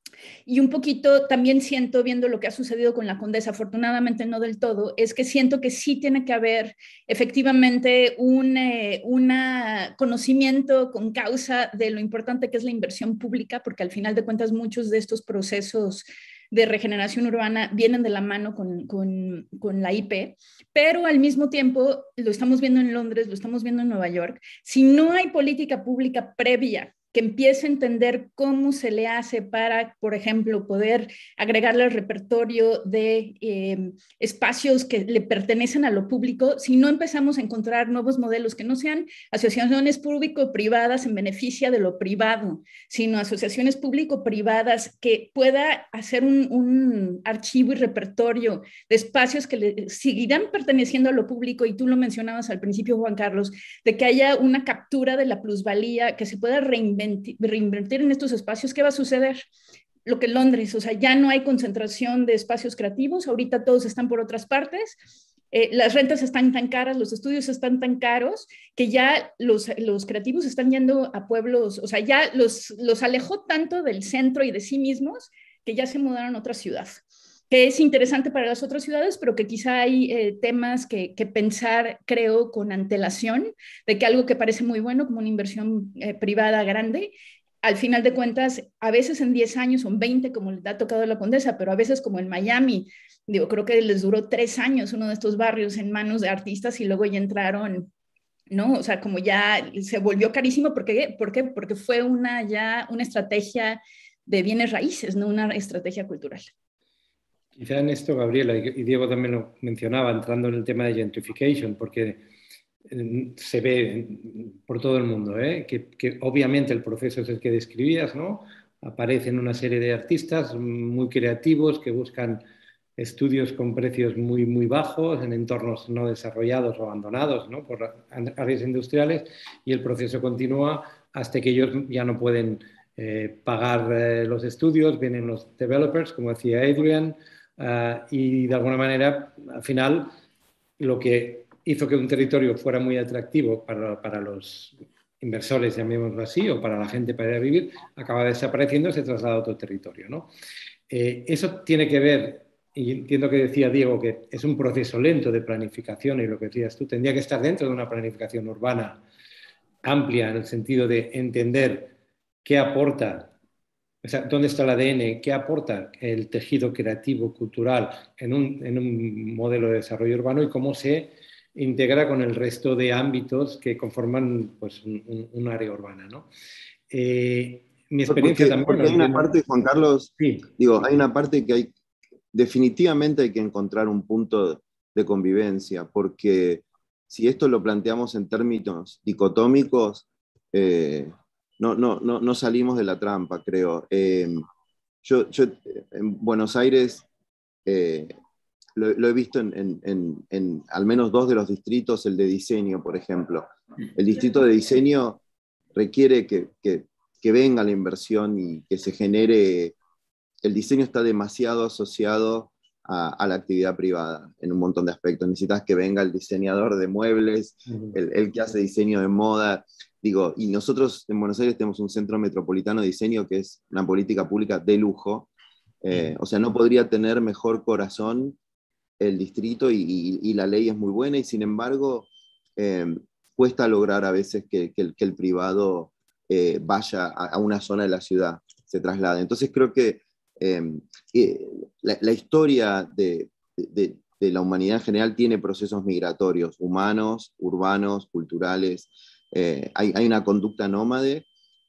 Y un poquito también siento, viendo lo que ha sucedido con la Condesa, afortunadamente no del todo, es que siento que sí tiene que haber efectivamente un eh, una conocimiento con causa de lo importante que es la inversión pública, porque al final de cuentas muchos de estos procesos de regeneración urbana vienen de la mano con, con, con la I P, pero al mismo tiempo, lo estamos viendo en Londres, lo estamos viendo en Nueva York, si no hay política pública previa que empiece a entender cómo se le hace para, por ejemplo, poder agregarle al repertorio de eh, espacios que le pertenecen a lo público, si no empezamos a encontrar nuevos modelos que no sean asociaciones público-privadas en beneficio de lo privado, sino asociaciones público-privadas que pueda hacer un, un archivo y repertorio de espacios que le seguirán perteneciendo a lo público, y tú lo mencionabas al principio, Juan Carlos, de que haya una captura de la plusvalía, que se pueda reinventar reinvertir en estos espacios. ¿Qué va a suceder? Lo que en Londres, o sea, ya no hay concentración de espacios creativos, ahorita todos están por otras partes, eh, las rentas están tan caras, los estudios están tan caros, que ya los, los creativos están yendo a pueblos, o sea, ya los, los alejó tanto del centro y de sí mismos, que ya se mudaron a otra ciudad, que es interesante para las otras ciudades, pero que quizá hay eh, temas que, que pensar, creo, con antelación, de que algo que parece muy bueno, como una inversión eh, privada grande, al final de cuentas, a veces en diez años o en veinte, como le ha tocado a la Condesa, pero a veces como en Miami, digo, creo que les duró tres años uno de estos barrios en manos de artistas y luego ya entraron, ¿no? O sea, como ya se volvió carísimo, ¿por qué? ¿Por qué? Porque fue una ya una estrategia de bienes raíces, no una estrategia cultural. Quizá en esto, Gabriela, y Diego también lo mencionaba, entrando en el tema de gentrification, porque se ve por todo el mundo, ¿eh? que, que obviamente el proceso es el que describías, ¿no? Aparecen una serie de artistas muy creativos que buscan estudios con precios muy, muy bajos en entornos no desarrollados o abandonados, ¿no? Por áreas industriales, y el proceso continúa hasta que ellos ya no pueden eh, pagar eh, los estudios, vienen los developers, como decía Adrian, Uh, y de alguna manera, al final, lo que hizo que un territorio fuera muy atractivo para, para los inversores, llamémoslo así, o para la gente para ir a vivir, acaba desapareciendo y se traslada a otro territorio, ¿no? Eh, eso tiene que ver, y entiendo que decía Diego, que es un proceso lento de planificación, y lo que decías tú, tendría que estar dentro de una planificación urbana amplia, en el sentido de entender qué aporta. O sea, ¿dónde está el A D N? ¿Qué aporta el tejido creativo, cultural en un, en un modelo de desarrollo urbano, y cómo se integra con el resto de ámbitos que conforman pues, un, un área urbana, ¿no? Eh, mi experiencia porque, también... Porque hay una parte, Juan Carlos, sí. digo, hay una parte que hay, definitivamente hay que encontrar un punto de convivencia, porque si esto lo planteamos en términos dicotómicos, eh, No, no, no, no salimos de la trampa, creo. Eh, yo, yo en Buenos Aires eh, lo, lo he visto en, en, en, en al menos dos de los distritos, el de diseño, por ejemplo. El distrito de diseño requiere que, que, que venga la inversión y que se genere. El diseño está demasiado asociado a, a la actividad privada en un montón de aspectos. Necesitas que venga el diseñador de muebles, uh-huh. el, el que hace diseño de moda. Digo, y nosotros en Buenos Aires tenemos un centro metropolitano de diseño que es una política pública de lujo. Eh, o sea, no podría tener mejor corazón el distrito, y, y, y la ley es muy buena, y sin embargo eh, cuesta lograr a veces que, que, el, que el privado eh, vaya a, a una zona de la ciudad, se traslade. Entonces creo que eh, eh, la, la historia de, de, de la humanidad en general tiene procesos migratorios, humanos, urbanos, culturales. Eh, hay, hay una conducta nómade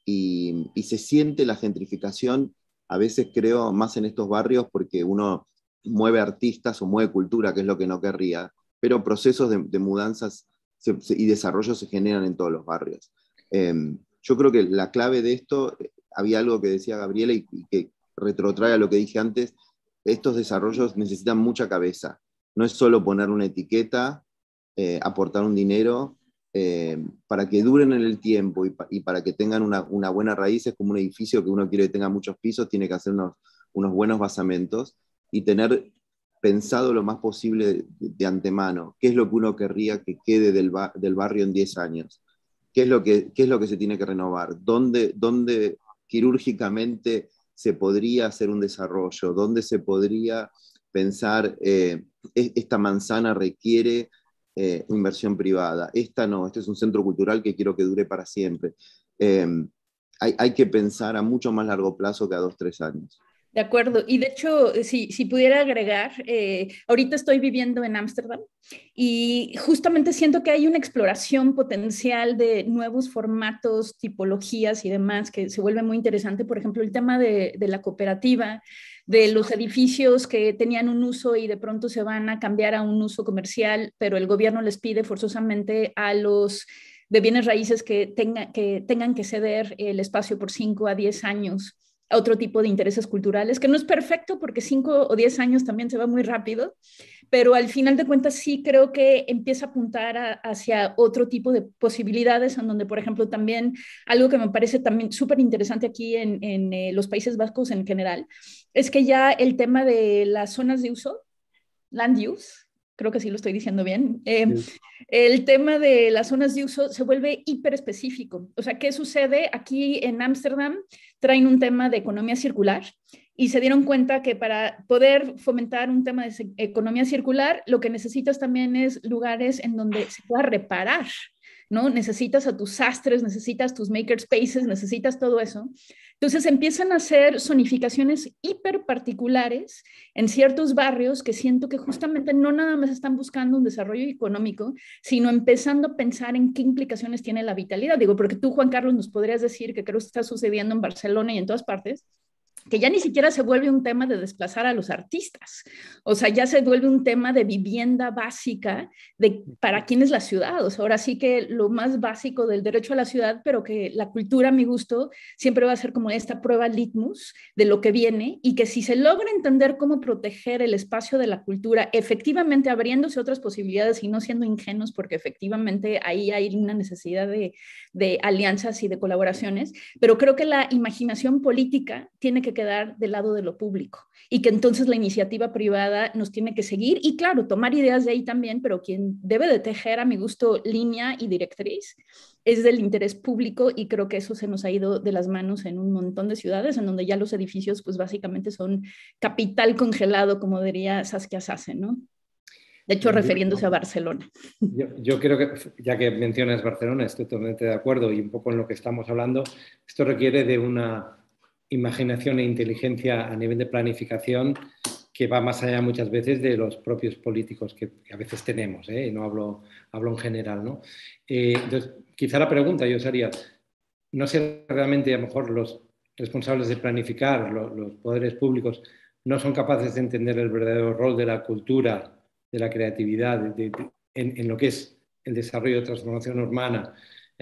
y, y se siente la gentrificación, a veces creo, más en estos barrios porque uno mueve artistas o mueve cultura, que es lo que no querría, pero procesos de, de mudanzas se, se, y desarrollo se generan en todos los barrios. Eh, yo creo que la clave de esto, había algo que decía Gabriela y, y que retrotrae a lo que dije antes, estos desarrollos necesitan mucha cabeza. No es solo poner una etiqueta, eh, aportar un dinero, eh, para que duren en el tiempo y, pa, y para que tengan una, una buena raíz. Es como un edificio que uno quiere que tenga muchos pisos, tiene que hacer unos, unos buenos basamentos y tener pensado lo más posible de, de antemano qué es lo que uno querría que quede del, ba, del barrio en diez años, qué es lo que, qué es lo que se tiene que renovar, dónde, dónde quirúrgicamente se podría hacer un desarrollo, dónde se podría pensar, eh, esta manzana requiere eh, inversión privada, esta no, este es un centro cultural que quiero que dure para siempre. Eh, hay, hay que pensar a mucho más largo plazo que a dos, tres años. De acuerdo, y de hecho, si, si pudiera agregar, eh, ahorita estoy viviendo en Ámsterdam y justamente siento que hay una exploración potencial de nuevos formatos, tipologías y demás que se vuelve muy interesante. Por ejemplo, el tema de, de la cooperativa, de los edificios que tenían un uso y de pronto se van a cambiar a un uso comercial, pero el gobierno les pide forzosamente a los de bienes raíces que, tenga, que tengan que ceder el espacio por cinco a diez años a otro tipo de intereses culturales, que no es perfecto porque cinco o diez años también se va muy rápido, pero al final de cuentas sí creo que empieza a apuntar a, hacia otro tipo de posibilidades, en donde, por ejemplo, también algo que me parece también súper interesante aquí en, en eh, los Países Vascos en general, es que ya el tema de las zonas de uso, land use, creo que sí lo estoy diciendo bien, eh, sí. El tema de las zonas de uso se vuelve hiper específico. O sea, ¿qué sucede? Aquí en Ámsterdam traen un tema de economía circular y se dieron cuenta que para poder fomentar un tema de economía circular, lo que necesitas también es lugares en donde se pueda reparar, ¿no? Necesitas a tus sastres, necesitas tus makerspaces, necesitas todo eso. Entonces empiezan a hacer zonificaciones hiper particulares en ciertos barrios que siento que justamente no nada más están buscando un desarrollo económico, sino empezando a pensar en qué implicaciones tiene la vitalidad. Digo, porque tú, Juan Carlos, nos podrías decir que creo que está sucediendo en Barcelona y en todas partes, que ya ni siquiera se vuelve un tema de desplazar a los artistas, o sea, ya se vuelve un tema de vivienda básica de para quién es la ciudad. O sea, ahora sí que lo más básico del derecho a la ciudad, pero que la cultura, a mi gusto, siempre va a ser como esta prueba litmus de lo que viene, y que si se logra entender cómo proteger el espacio de la cultura, efectivamente abriéndose otras posibilidades y no siendo ingenuos, porque efectivamente ahí hay una necesidad de, de alianzas y de colaboraciones, pero creo que la imaginación política tiene que quedar del lado de lo público y que entonces la iniciativa privada nos tiene que seguir y claro, tomar ideas de ahí también, pero quien debe de tejer, a mi gusto, línea y directriz es del interés público, y creo que eso se nos ha ido de las manos en un montón de ciudades en donde ya los edificios pues básicamente son capital congelado, como diría Saskia Sassen, ¿no? De hecho, refiriéndose a Barcelona. Yo, yo creo que, ya que mencionas Barcelona, estoy totalmente de acuerdo, y un poco en lo que estamos hablando, esto requiere de una imaginación e inteligencia a nivel de planificación que va más allá muchas veces de los propios políticos que, que a veces tenemos, ¿eh? Y no hablo, hablo en general, ¿no? Eh, entonces, quizá la pregunta yo sería, no sé realmente a lo mejor los responsables de planificar, los, los poderes públicos, no son capaces de entender el verdadero rol de la cultura, de la creatividad, de, de, en, en lo que es el desarrollo de transformación urbana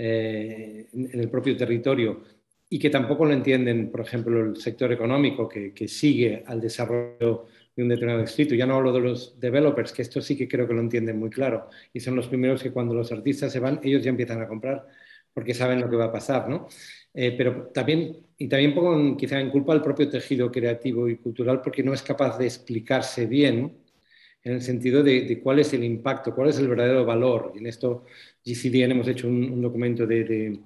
eh, en, en el propio territorio, y que tampoco lo entienden, por ejemplo, el sector económico que, que sigue al desarrollo de un determinado distrito. Ya no hablo de los developers, que esto sí que creo que lo entienden muy claro, y son los primeros que cuando los artistas se van, ellos ya empiezan a comprar porque saben lo que va a pasar, ¿no? Eh, pero también, y también pongo quizá en culpa al propio tejido creativo y cultural porque no es capaz de explicarse bien en el sentido de, de cuál es el impacto, cuál es el verdadero valor. Y en esto G C D N hemos hecho un, un documento de... de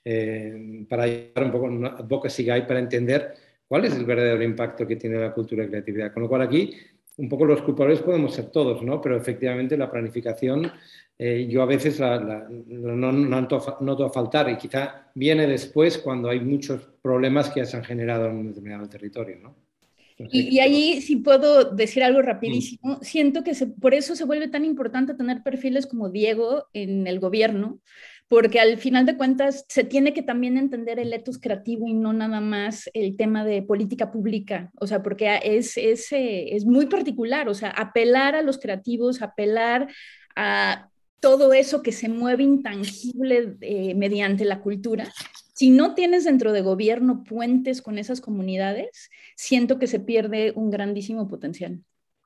Eh, para ayudar un poco en una advocacy guide para entender cuál es el verdadero impacto que tiene la cultura y creatividad. Con lo cual aquí un poco los culpables podemos ser todos, ¿no? Pero efectivamente la planificación eh, yo a veces la, la, no, no noto a faltar, y quizá viene después cuando hay muchos problemas que ya se han generado en un determinado territorio, ¿no? Y, y ahí, si puedo decir algo rapidísimo, siento que se, por eso se vuelve tan importante tener perfiles como Diego en el gobierno, porque al final de cuentas se tiene que también entender el etos creativo y no nada más el tema de política pública, o sea, porque es, es, es muy particular, o sea, apelar a los creativos, apelar a todo eso que se mueve intangible eh, mediante la cultura. Si no tienes dentro de gobierno puentes con esas comunidades, siento que se pierde un grandísimo potencial.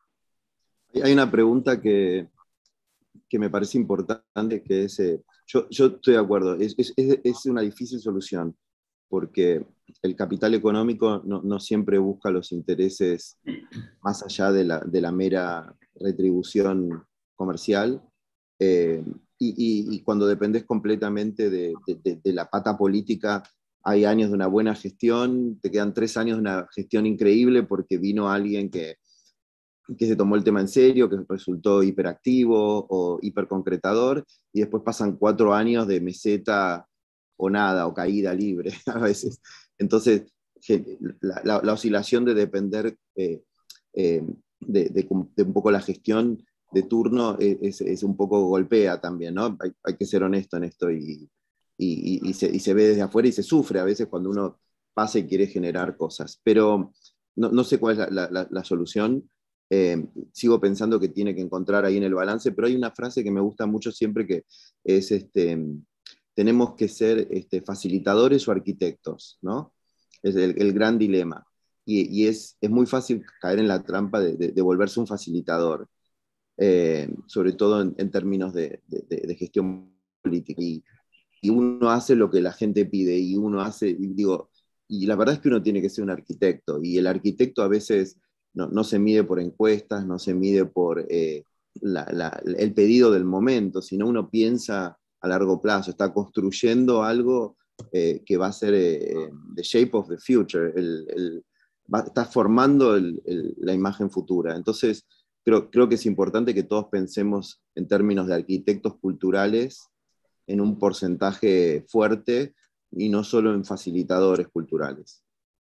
Hay una pregunta que, que me parece importante, que es, eh, yo, yo estoy de acuerdo, es, es, es una difícil solución, porque el capital económico no, no siempre busca los intereses más allá de la, de la mera retribución comercial, eh, y, y, y cuando dependes completamente de, de, de la pata política, hay años de una buena gestión, te quedan tres años de una gestión increíble porque vino alguien que, que se tomó el tema en serio, que resultó hiperactivo o hiperconcretador, y después pasan cuatro años de meseta o nada, o caída libre a veces. Entonces, la, la, la oscilación de depender eh, eh, de, de, de un poco la gestión de turno es, es un poco golpea también, ¿no? Hay, hay que ser honesto en esto, y, y, y, se, y se ve desde afuera y se sufre a veces cuando uno pasa y quiere generar cosas. Pero no, no sé cuál es la, la, la solución. Eh, sigo pensando que tiene que encontrar ahí en el balance, pero hay una frase que me gusta mucho siempre, que es, este, tenemos que ser este, facilitadores o arquitectos, ¿no? Es el, el gran dilema. Y, y es, es muy fácil caer en la trampa de, de, de volverse un facilitador, eh, sobre todo en, en términos de, de, de gestión política. Y, y uno hace lo que la gente pide, y uno hace, y digo, y la verdad es que uno tiene que ser un arquitecto, y el arquitecto a veces no, no se mide por encuestas, no se mide por eh, la, la, el pedido del momento, sino uno piensa a largo plazo, está construyendo algo eh, que va a ser eh, the shape of the future, el, el, va, está formando el, el, la imagen futura. Entonces, creo, creo que es importante que todos pensemos en términos de arquitectos culturales, en un porcentaje fuerte, y no solo en facilitadores culturales.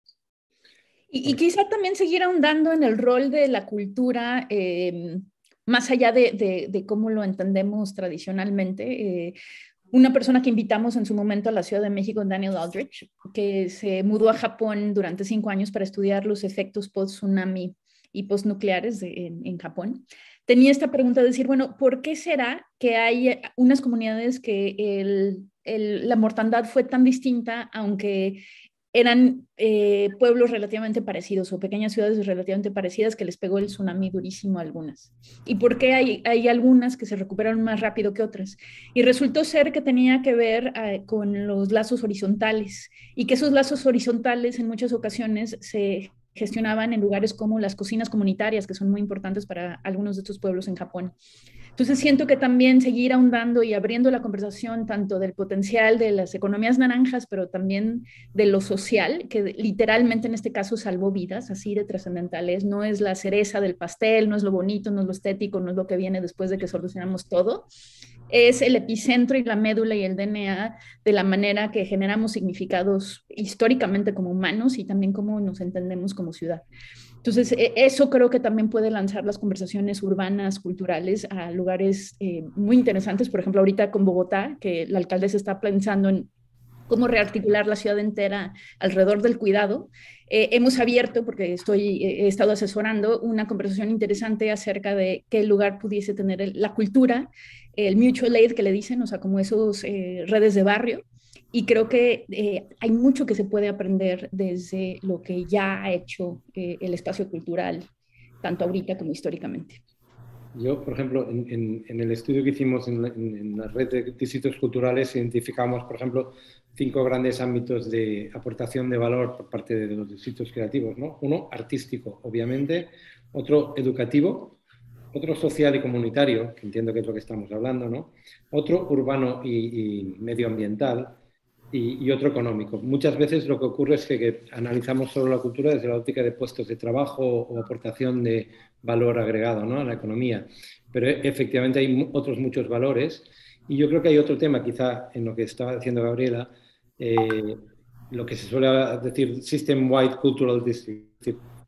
Y, y quizá también seguir ahondando en el rol de la cultura, eh, más allá de, de, de cómo lo entendemos tradicionalmente. Eh, una persona que invitamos en su momento a la Ciudad de México, Daniel Aldrich, que se mudó a Japón durante cinco años para estudiar los efectos post-tsunami y post-nucleares en, en Japón, tenía esta pregunta de decir, bueno, ¿por qué será que hay unas comunidades que el, el, la mortandad fue tan distinta, aunque eran eh, pueblos relativamente parecidos o pequeñas ciudades relativamente parecidas, que les pegó el tsunami durísimo a algunas? ¿Y por qué hay, hay algunas que se recuperaron más rápido que otras? Y resultó ser que tenía que ver eh, con los lazos horizontales, y que esos lazos horizontales en muchas ocasiones se gestionaban en lugares como las cocinas comunitarias, que son muy importantes para algunos de estos pueblos en Japón. Entonces siento que también seguir ahondando y abriendo la conversación tanto del potencial de las economías naranjas, pero también de lo social, que literalmente en este caso salvó vidas, así de trascendentales. No es la cereza del pastel, no es lo bonito, no es lo estético, no es lo que viene después de que solucionamos todo. Es el epicentro y la médula y el D N A de la manera que generamos significados históricamente como humanos, y también cómo nos entendemos como ciudad. Entonces, eso creo que también puede lanzar las conversaciones urbanas, culturales, a lugares eh, muy interesantes. Por ejemplo, ahorita con Bogotá, que la alcaldesa está pensando en cómo rearticular la ciudad entera alrededor del cuidado. Eh, hemos abierto, porque estoy, he estado asesorando, una conversación interesante acerca de qué lugar pudiese tener el, la cultura, el mutual aid que le dicen, o sea, como esos eh, redes de barrio. Y creo que eh, hay mucho que se puede aprender desde lo que ya ha hecho eh, el espacio cultural, tanto ahorita como históricamente. Yo, por ejemplo, en, en, en el estudio que hicimos en la, en, en la red de distritos culturales, identificamos, por ejemplo, cinco grandes ámbitos de aportación de valor por parte de los distritos creativos, ¿no? Uno, artístico, obviamente. Otro, educativo. Otro, social y comunitario, que entiendo que es lo que estamos hablando, ¿no? Otro, urbano y, y medioambiental. Y, y otro, económico. Muchas veces lo que ocurre es que, que analizamos solo la cultura desde la óptica de puestos de trabajo o aportación de valor agregado, ¿no?, a la economía. Pero efectivamente hay otros muchos valores. Y yo creo que hay otro tema, quizá en lo que estaba diciendo Gabriela, eh, lo que se suele decir System-Wide Cultural District.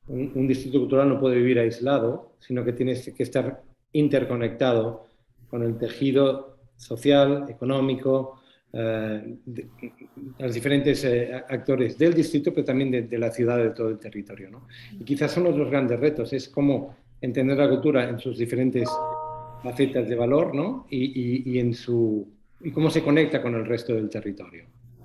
un, un distrito cultural no puede vivir aislado, sino que tiene que estar interconectado con el tejido social, económico, eh, de, los diferentes eh, actores del distrito, pero también de, de la ciudad, de todo el territorio, ¿no? Y quizás son los grandes retos, es cómo entender la cultura en sus diferentes facetas de valor, ¿no? Y, y, y, en su, y cómo se conecta con el resto del territorio.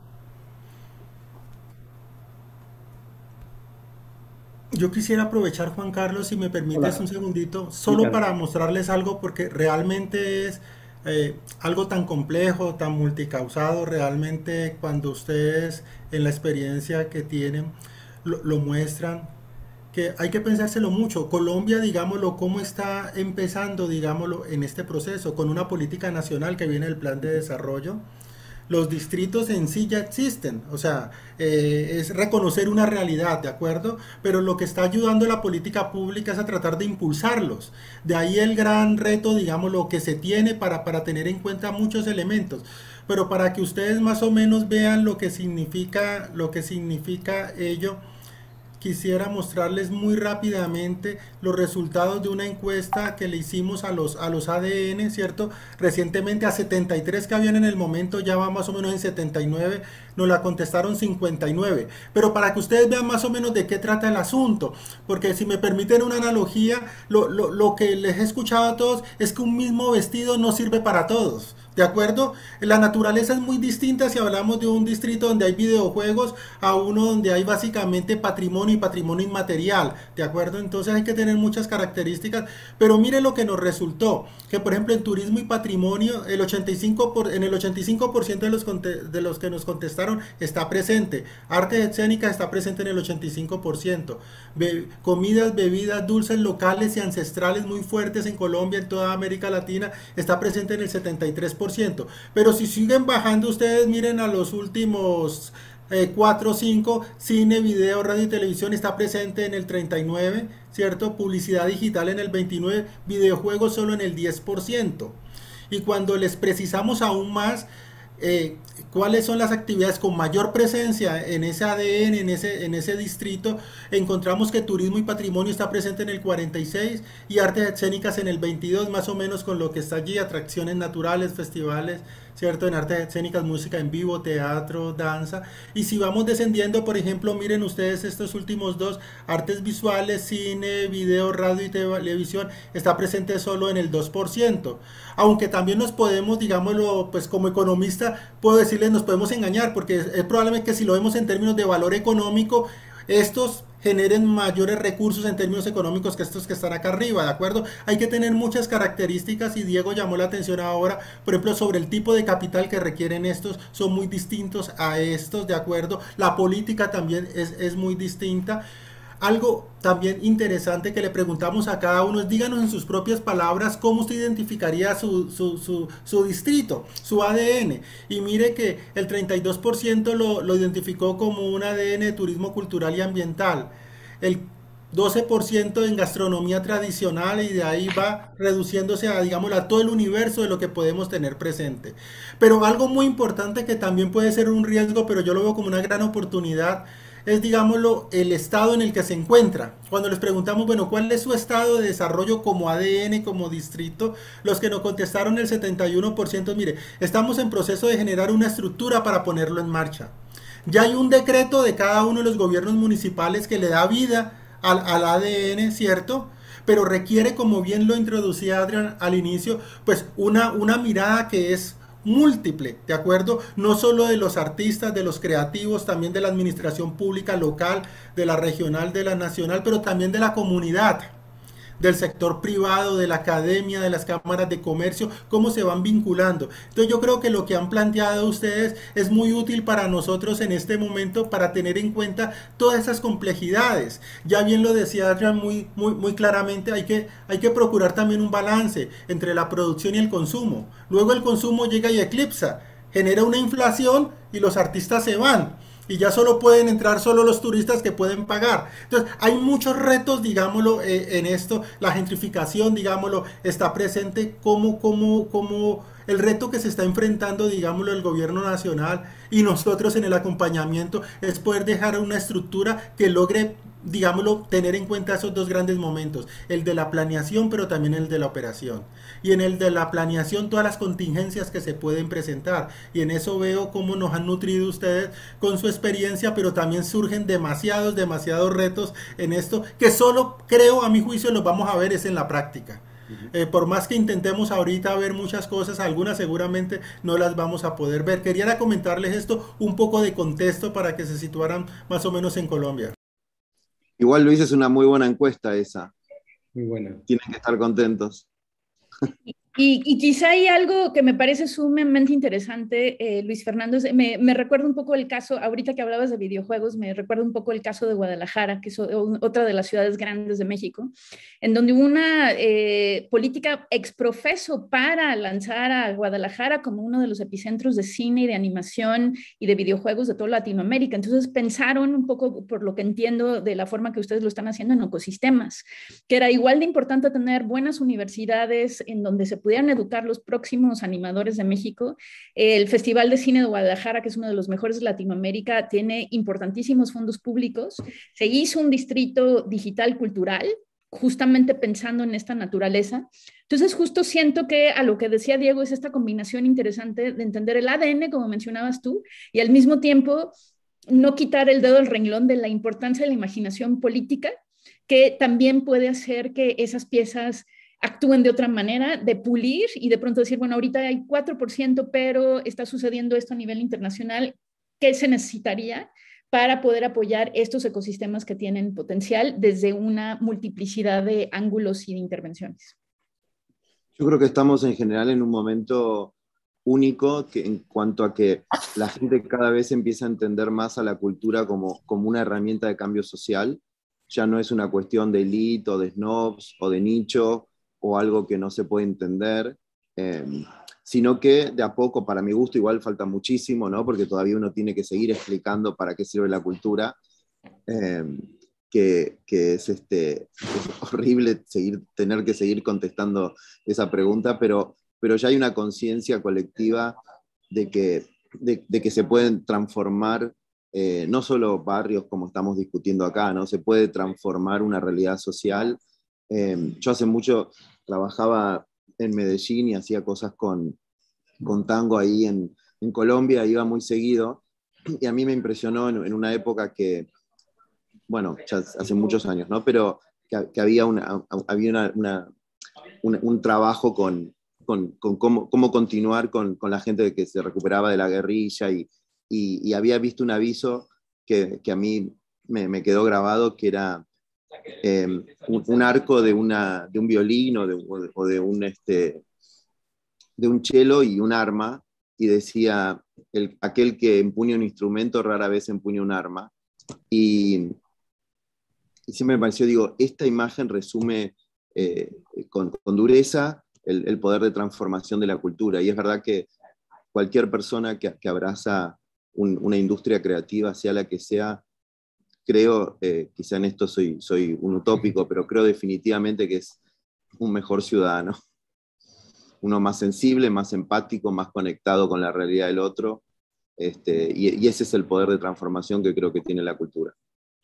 Yo quisiera aprovechar, Juan Carlos, si me permites Hola. un segundito, solo Claro. para mostrarles algo, porque realmente es eh, algo tan complejo, tan multicausado, realmente cuando ustedes en la experiencia que tienen lo, lo muestran, que hay que pensárselo mucho. Colombia, digámoslo, cómo está empezando, digámoslo, en este proceso, con una política nacional que viene del plan de desarrollo. Los distritos en sí ya existen, o sea, eh, es reconocer una realidad, ¿de acuerdo? Pero lo que está ayudando a la política pública es a tratar de impulsarlos. De ahí el gran reto, digamos, lo que se tiene para, para tener en cuenta muchos elementos. Pero para que ustedes más o menos vean lo que significa, lo que significa ello, quisiera mostrarles muy rápidamente los resultados de una encuesta que le hicimos a los, a los A D N, ¿cierto? Recientemente a setenta y tres que habían en el momento, ya va más o menos en setenta y nueve, nos la contestaron cincuenta y nueve. Pero para que ustedes vean más o menos de qué trata el asunto, porque si me permiten una analogía, lo, lo, lo que les he escuchado a todos es que un mismo vestido no sirve para todos. ¿De acuerdo? La naturaleza es muy distinta si hablamos de un distrito donde hay videojuegos a uno donde hay básicamente patrimonio y patrimonio inmaterial. ¿De acuerdo? Entonces hay que tener muchas características. Pero mire lo que nos resultó. Que por ejemplo en turismo y patrimonio el ochenta y cinco por, en el ochenta y cinco por ciento de los, de los que nos contestaron está presente. Artes escénicas está presente en el ochenta y cinco por ciento. Be comidas, bebidas, dulces locales y ancestrales muy fuertes en Colombia, en toda América Latina, está presente en el setenta y tres por ciento. Pero si siguen bajando ustedes, miren a los últimos eh, cuatro o cinco, cine, video, radio y televisión está presente en el treinta y nueve por ciento, ¿cierto? Publicidad digital en el veintinueve por ciento, videojuegos solo en el diez por ciento. Y cuando les precisamos aún más eh, cuáles son las actividades con mayor presencia en ese A D N, en ese, en ese distrito, encontramos que turismo y patrimonio está presente en el cuarenta y seis y artes escénicas en el veintidós, más o menos con lo que está allí, atracciones naturales, festivales, ¿cierto? En artes escénicas, música en vivo, teatro, danza. Y si vamos descendiendo, por ejemplo, miren ustedes estos últimos dos, artes visuales, cine, video, radio y televisión, está presente solo en el dos por ciento. Aunque también nos podemos, digámoslo, pues como economista, puedo decirles, nos podemos engañar, porque es, es probable que si lo vemos en términos de valor económico, estos generen mayores recursos en términos económicos que estos que están acá arriba, ¿de acuerdo? Hay que tener muchas características y Diego llamó la atención ahora, por ejemplo, sobre el tipo de capital que requieren estos, son muy distintos a estos, ¿de acuerdo? La política también es, es muy distinta. Algo también interesante que le preguntamos a cada uno es, díganos en sus propias palabras cómo usted identificaría su, su, su, su distrito, su A D N. Y mire que el treinta y dos por ciento lo, lo identificó como un A D N de turismo cultural y ambiental. El doce por ciento en gastronomía tradicional, y de ahí va reduciéndose a, digamos, a todo el universo de lo que podemos tener presente. Pero algo muy importante que también puede ser un riesgo, pero yo lo veo como una gran oportunidad, es, digámoslo, el estado en el que se encuentra. Cuando les preguntamos, bueno, ¿cuál es su estado de desarrollo como A D N, como distrito? Los que nos contestaron, el setenta y uno por ciento, mire, estamos en proceso de generar una estructura para ponerlo en marcha. Ya hay un decreto de cada uno de los gobiernos municipales que le da vida al, al A D N, ¿cierto? Pero requiere, como bien lo introducía Adrián al inicio, pues una, una mirada que es múltiple, ¿de acuerdo? No solo de los artistas, de los creativos, también de la administración pública local, de la regional, de la nacional, pero también de la comunidad, del sector privado, de la academia, de las cámaras de comercio, cómo se van vinculando. Entonces yo creo que lo que han planteado ustedes es muy útil para nosotros en este momento para tener en cuenta todas esas complejidades. Ya bien lo decía Adrián muy, muy, muy claramente, hay que, hay que procurar también un balance entre la producción y el consumo. Luego el consumo llega y eclipsa, genera una inflación y los artistas se van. Y ya solo pueden entrar solo los turistas que pueden pagar. Entonces hay muchos retos, digámoslo, eh, en esto. La gentrificación, digámoslo, está presente como, como, como el reto que se está enfrentando, digámoslo, el gobierno nacional y nosotros en el acompañamiento es poder dejar una estructura que logre digámoslo, tener en cuenta esos dos grandes momentos, el de la planeación, pero también el de la operación. Y en el de la planeación, todas las contingencias que se pueden presentar. Y en eso veo cómo nos han nutrido ustedes con su experiencia, pero también surgen demasiados, demasiados retos en esto, que solo creo, a mi juicio, los vamos a ver es en la práctica. Eh, por más que intentemos ahorita ver muchas cosas, algunas seguramente no las vamos a poder ver. Quería comentarles esto, un poco de contexto para que se situaran más o menos en Colombia. Igual, Luis, es una muy buena encuesta esa. Muy buena. Tienen que estar contentos. Y, y quizá hay algo que me parece sumamente interesante, eh, Luis Fernando, me, me recuerda un poco el caso, ahorita que hablabas de videojuegos, me recuerda un poco el caso de Guadalajara, que es otra de las ciudades grandes de México, en donde hubo una eh, política exprofeso para lanzar a Guadalajara como uno de los epicentros de cine y de animación y de videojuegos de toda Latinoamérica. Entonces pensaron un poco, por lo que entiendo de la forma que ustedes lo están haciendo, en ecosistemas, que era igual de importante tener buenas universidades en donde se pudieran educar los próximos animadores de México. El Festival de Cine de Guadalajara, que es uno de los mejores de Latinoamérica, tiene importantísimos fondos públicos. Se hizo un distrito digital cultural, justamente pensando en esta naturaleza. Entonces, justo siento que a lo que decía Diego es esta combinación interesante de entender el A D N, como mencionabas tú, y al mismo tiempo no quitar el dedo del renglón de la importancia de la imaginación política, que también puede hacer que esas piezas actúen de otra manera, de pulir y de pronto decir, bueno, ahorita hay cuatro por ciento, pero está sucediendo esto a nivel internacional, ¿qué se necesitaría para poder apoyar estos ecosistemas que tienen potencial desde una multiplicidad de ángulos y de intervenciones? Yo creo que estamos en general en un momento único que, en cuanto a que la gente cada vez empieza a entender más a la cultura como, como una herramienta de cambio social. Ya no es una cuestión de elite o de snobs o de nicho, o algo que no se puede entender, eh, sino que de a poco, para mi gusto, igual falta muchísimo, ¿no? Porque todavía uno tiene que seguir explicando para qué sirve la cultura, eh, que, que es, este, es horrible seguir, tener que seguir contestando esa pregunta, pero, pero ya hay una conciencia colectiva de que, de, de que se pueden transformar eh, no solo barrios como estamos discutiendo acá, ¿no? Se puede transformar una realidad social. Eh, yo hace mucho trabajaba en Medellín y hacía cosas con, con tango ahí en, en Colombia, iba muy seguido, y a mí me impresionó en, en una época que, bueno, ya hace muchos años, ¿no? Pero que, que había, una, había una, una, un, un trabajo con, con, con cómo, cómo continuar con, con la gente que se recuperaba de la guerrilla, y, y, y había visto un aviso que, que a mí me, me quedó grabado, que era Eh, un, un arco de, una, de un violín o de, o de, un, este, de un cello y un arma, y decía, el, aquel que empuña un instrumento rara vez empuña un arma, y, y siempre me pareció, digo, esta imagen resume eh, con, con dureza el, el poder de transformación de la cultura, y es verdad que cualquier persona que, que abraza un, una industria creativa, sea la que sea, creo, eh, quizá en esto soy, soy un utópico, pero creo definitivamente que es un mejor ciudadano. Uno más sensible, más empático, más conectado con la realidad del otro. Este, y, y ese es el poder de transformación que creo que tiene la cultura.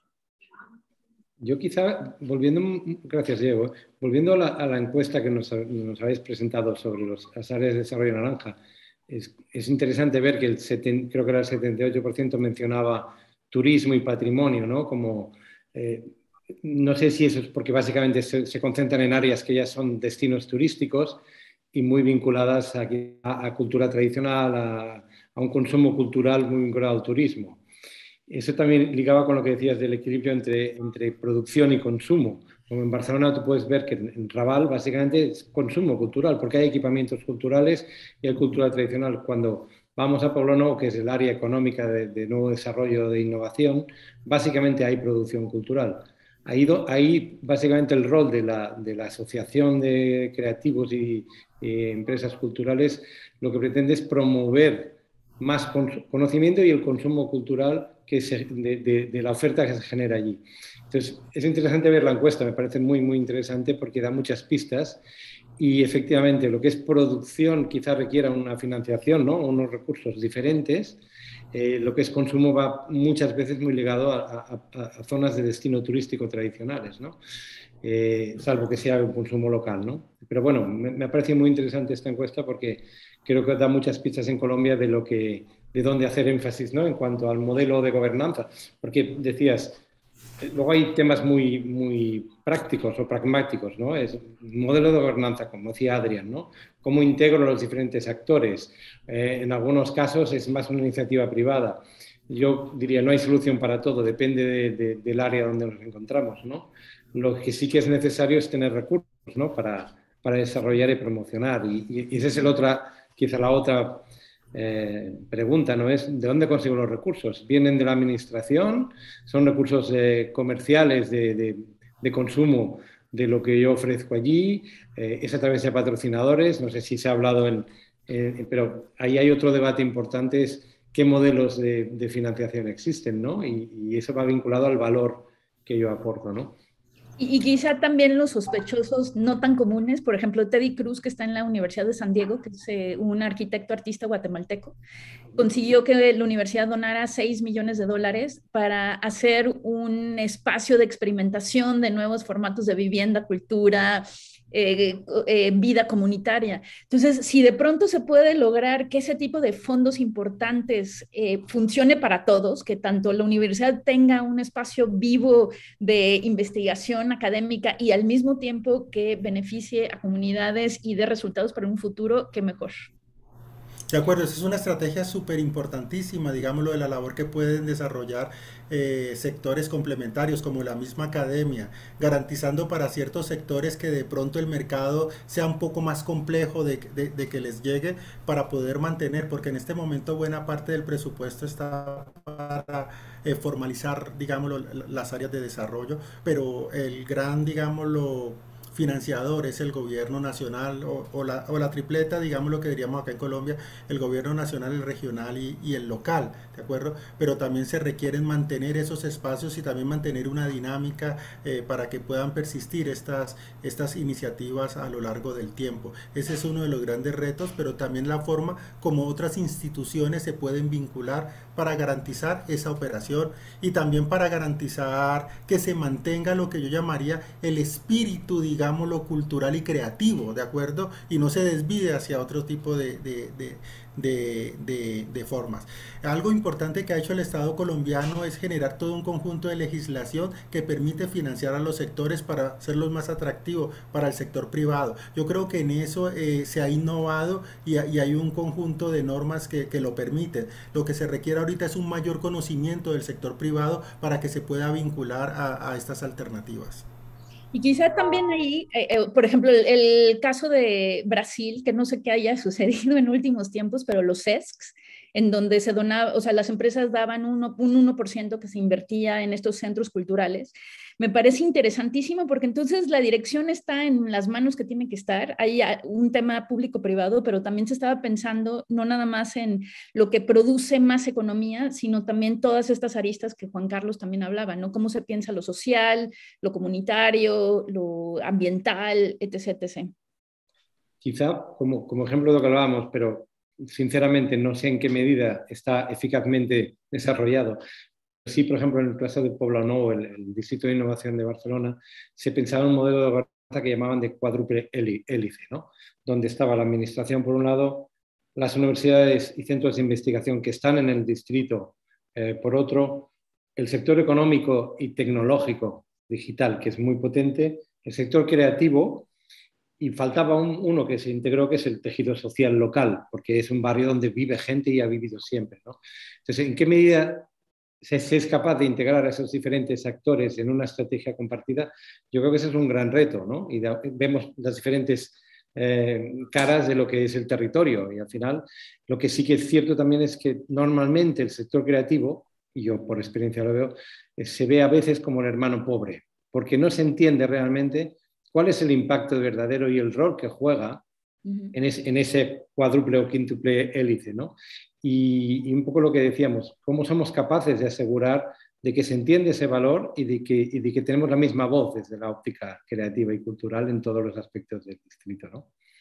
Yo quizá, volviendo, gracias Diego, volviendo a la, a la encuesta que nos, nos habéis presentado sobre los, las áreas de desarrollo naranja, es, es interesante ver que el seten, creo que era el setenta y ocho por ciento mencionaba turismo y patrimonio, ¿no? Como, eh, no sé si eso es porque básicamente se, se concentran en áreas que ya son destinos turísticos y muy vinculadas a, a, a cultura tradicional, a, a un consumo cultural muy vinculado al turismo. Eso también ligaba con lo que decías del equilibrio entre, entre producción y consumo. Como en Barcelona tú puedes ver que en Raval básicamente es consumo cultural, porque hay equipamientos culturales y hay cultura tradicional. Cuando vamos a Pueblo Nuevo, que es el área económica de, de nuevo desarrollo de innovación, básicamente hay producción cultural. Ahí, ahí básicamente el rol de la, de la asociación de creativos y, y empresas culturales lo que pretende es promover más conocimiento y el consumo cultural que se, de, de, de la oferta que se genera allí. Entonces, es interesante ver la encuesta, me parece muy, muy interesante porque da muchas pistas y efectivamente lo que es producción quizás requiera una financiación, ¿no? Unos recursos diferentes eh, lo que es consumo va muchas veces muy ligado a, a, a zonas de destino turístico tradicionales, ¿no? Eh, salvo que sea un consumo local, ¿no? Pero bueno, me, me ha parecido muy interesante esta encuesta porque creo que da muchas pistas en Colombia de, lo que, de dónde hacer énfasis, ¿no? En cuanto al modelo de gobernanza. Porque decías, luego hay temas muy, muy prácticos o pragmáticos, ¿no? Es un modelo de gobernanza, como decía Adrián, ¿no? Cómo integro a los diferentes actores. Eh, en algunos casos es más una iniciativa privada. Yo diría, no hay solución para todo, depende de, de, del área donde nos encontramos, ¿no? Lo que sí que es necesario es tener recursos, ¿no? para, para desarrollar y promocionar. Y, y esa es el otra, quizá la otra eh, pregunta, ¿no? Es ¿de dónde consigo los recursos? ¿Vienen de la administración? ¿Son recursos eh, comerciales de, de, de consumo de lo que yo ofrezco allí? Eh, ¿Es a través de patrocinadores? No sé si se ha hablado en... Eh, pero ahí hay otro debate importante, es qué modelos de, de financiación existen, ¿no? Y, y eso va vinculado al valor que yo aporto, ¿no? Y, y quizá también los sospechosos no tan comunes, por ejemplo, Teddy Cruz, que está en la Universidad de San Diego, que es eh, un arquitecto artista guatemalteco, consiguió que la universidad donara seis millones de dólares para hacer un espacio de experimentación de nuevos formatos de vivienda, cultura, eh, eh, vida comunitaria. Entonces, si de pronto se puede lograr que ese tipo de fondos importantes eh, funcione para todos, que tanto la universidad tenga un espacio vivo de investigación académica y al mismo tiempo que beneficie a comunidades y dé resultados para un futuro, qué mejor. De acuerdo, esa es una estrategia súper importantísima, digámoslo, de la labor que pueden desarrollar eh, sectores complementarios como la misma academia, garantizando para ciertos sectores que de pronto el mercado sea un poco más complejo de, de, de que les llegue para poder mantener, porque en este momento buena parte del presupuesto está para eh, formalizar, digámoslo, las áreas de desarrollo, pero el gran, digámoslo, financiador es el gobierno nacional o, o, la, o la tripleta, digamos lo que diríamos acá en Colombia, el gobierno nacional, el regional y, y el local, ¿de acuerdo? Pero también se requieren mantener esos espacios y también mantener una dinámica eh, para que puedan persistir estas, estas iniciativas a lo largo del tiempo. Ese es uno de los grandes retos, pero también la forma como otras instituciones se pueden vincular para garantizar esa operación y también para garantizar que se mantenga lo que yo llamaría el espíritu, digamos, lo cultural y creativo, ¿de acuerdo? Y no se desvíe hacia otro tipo de, de, de, de, de, de formas. Algo importante que ha hecho el Estado colombiano es generar todo un conjunto de legislación que permite financiar a los sectores para hacerlos más atractivos para el sector privado. Yo creo que en eso eh, se ha innovado y, y hay un conjunto de normas que, que lo permiten. Lo que se requiere ahorita es un mayor conocimiento del sector privado para que se pueda vincular a, a estas alternativas. Y quizá también ahí, eh, eh, por ejemplo, el, el caso de Brasil, que no sé qué haya sucedido en últimos tiempos, pero los C E S Cs, en donde se donaba, o sea, las empresas daban uno, un uno por ciento que se invertía en estos centros culturales, me parece interesantísimo porque entonces la dirección está en las manos que tiene que estar. Hay un tema público-privado, pero también se estaba pensando no nada más en lo que produce más economía, sino también todas estas aristas que Juan Carlos también hablaba, ¿no? Cómo se piensa lo social, lo comunitario, lo ambiental, etcétera, etcétera. Quizá como, como ejemplo de lo que hablábamos, pero sinceramente no sé en qué medida está eficazmente desarrollado. Sí, por ejemplo, en el caso de Poblenou, el, el Distrito de Innovación de Barcelona, se pensaba en un modelo de gobernanza que llamaban de cuádruple hélice, ¿no? Donde estaba la administración, por un lado, las universidades y centros de investigación que están en el distrito, eh, por otro, el sector económico y tecnológico digital, que es muy potente, el sector creativo, y faltaba un, uno que se integró, que es el tejido social local, porque es un barrio donde vive gente y ha vivido siempre, ¿no? Entonces, ¿en qué medida se, se es capaz de integrar a esos diferentes actores en una estrategia compartida? Yo creo que ese es un gran reto, ¿no? Y da, vemos las diferentes eh, caras de lo que es el territorio. Y al final, lo que sí que es cierto también es que normalmente el sector creativo, y yo por experiencia lo veo, eh, se ve a veces como el hermano pobre, porque no se entiende realmente cuál es el impacto verdadero y el rol que juega uh-huh. en, es, en ese cuádruple o quíntuple hélice, ¿no? Y, y un poco lo que decíamos, cómo somos capaces de asegurar de que se entiende ese valor y de que, y de que tenemos la misma voz desde la óptica creativa y cultural en todos los aspectos del distrito, ¿no?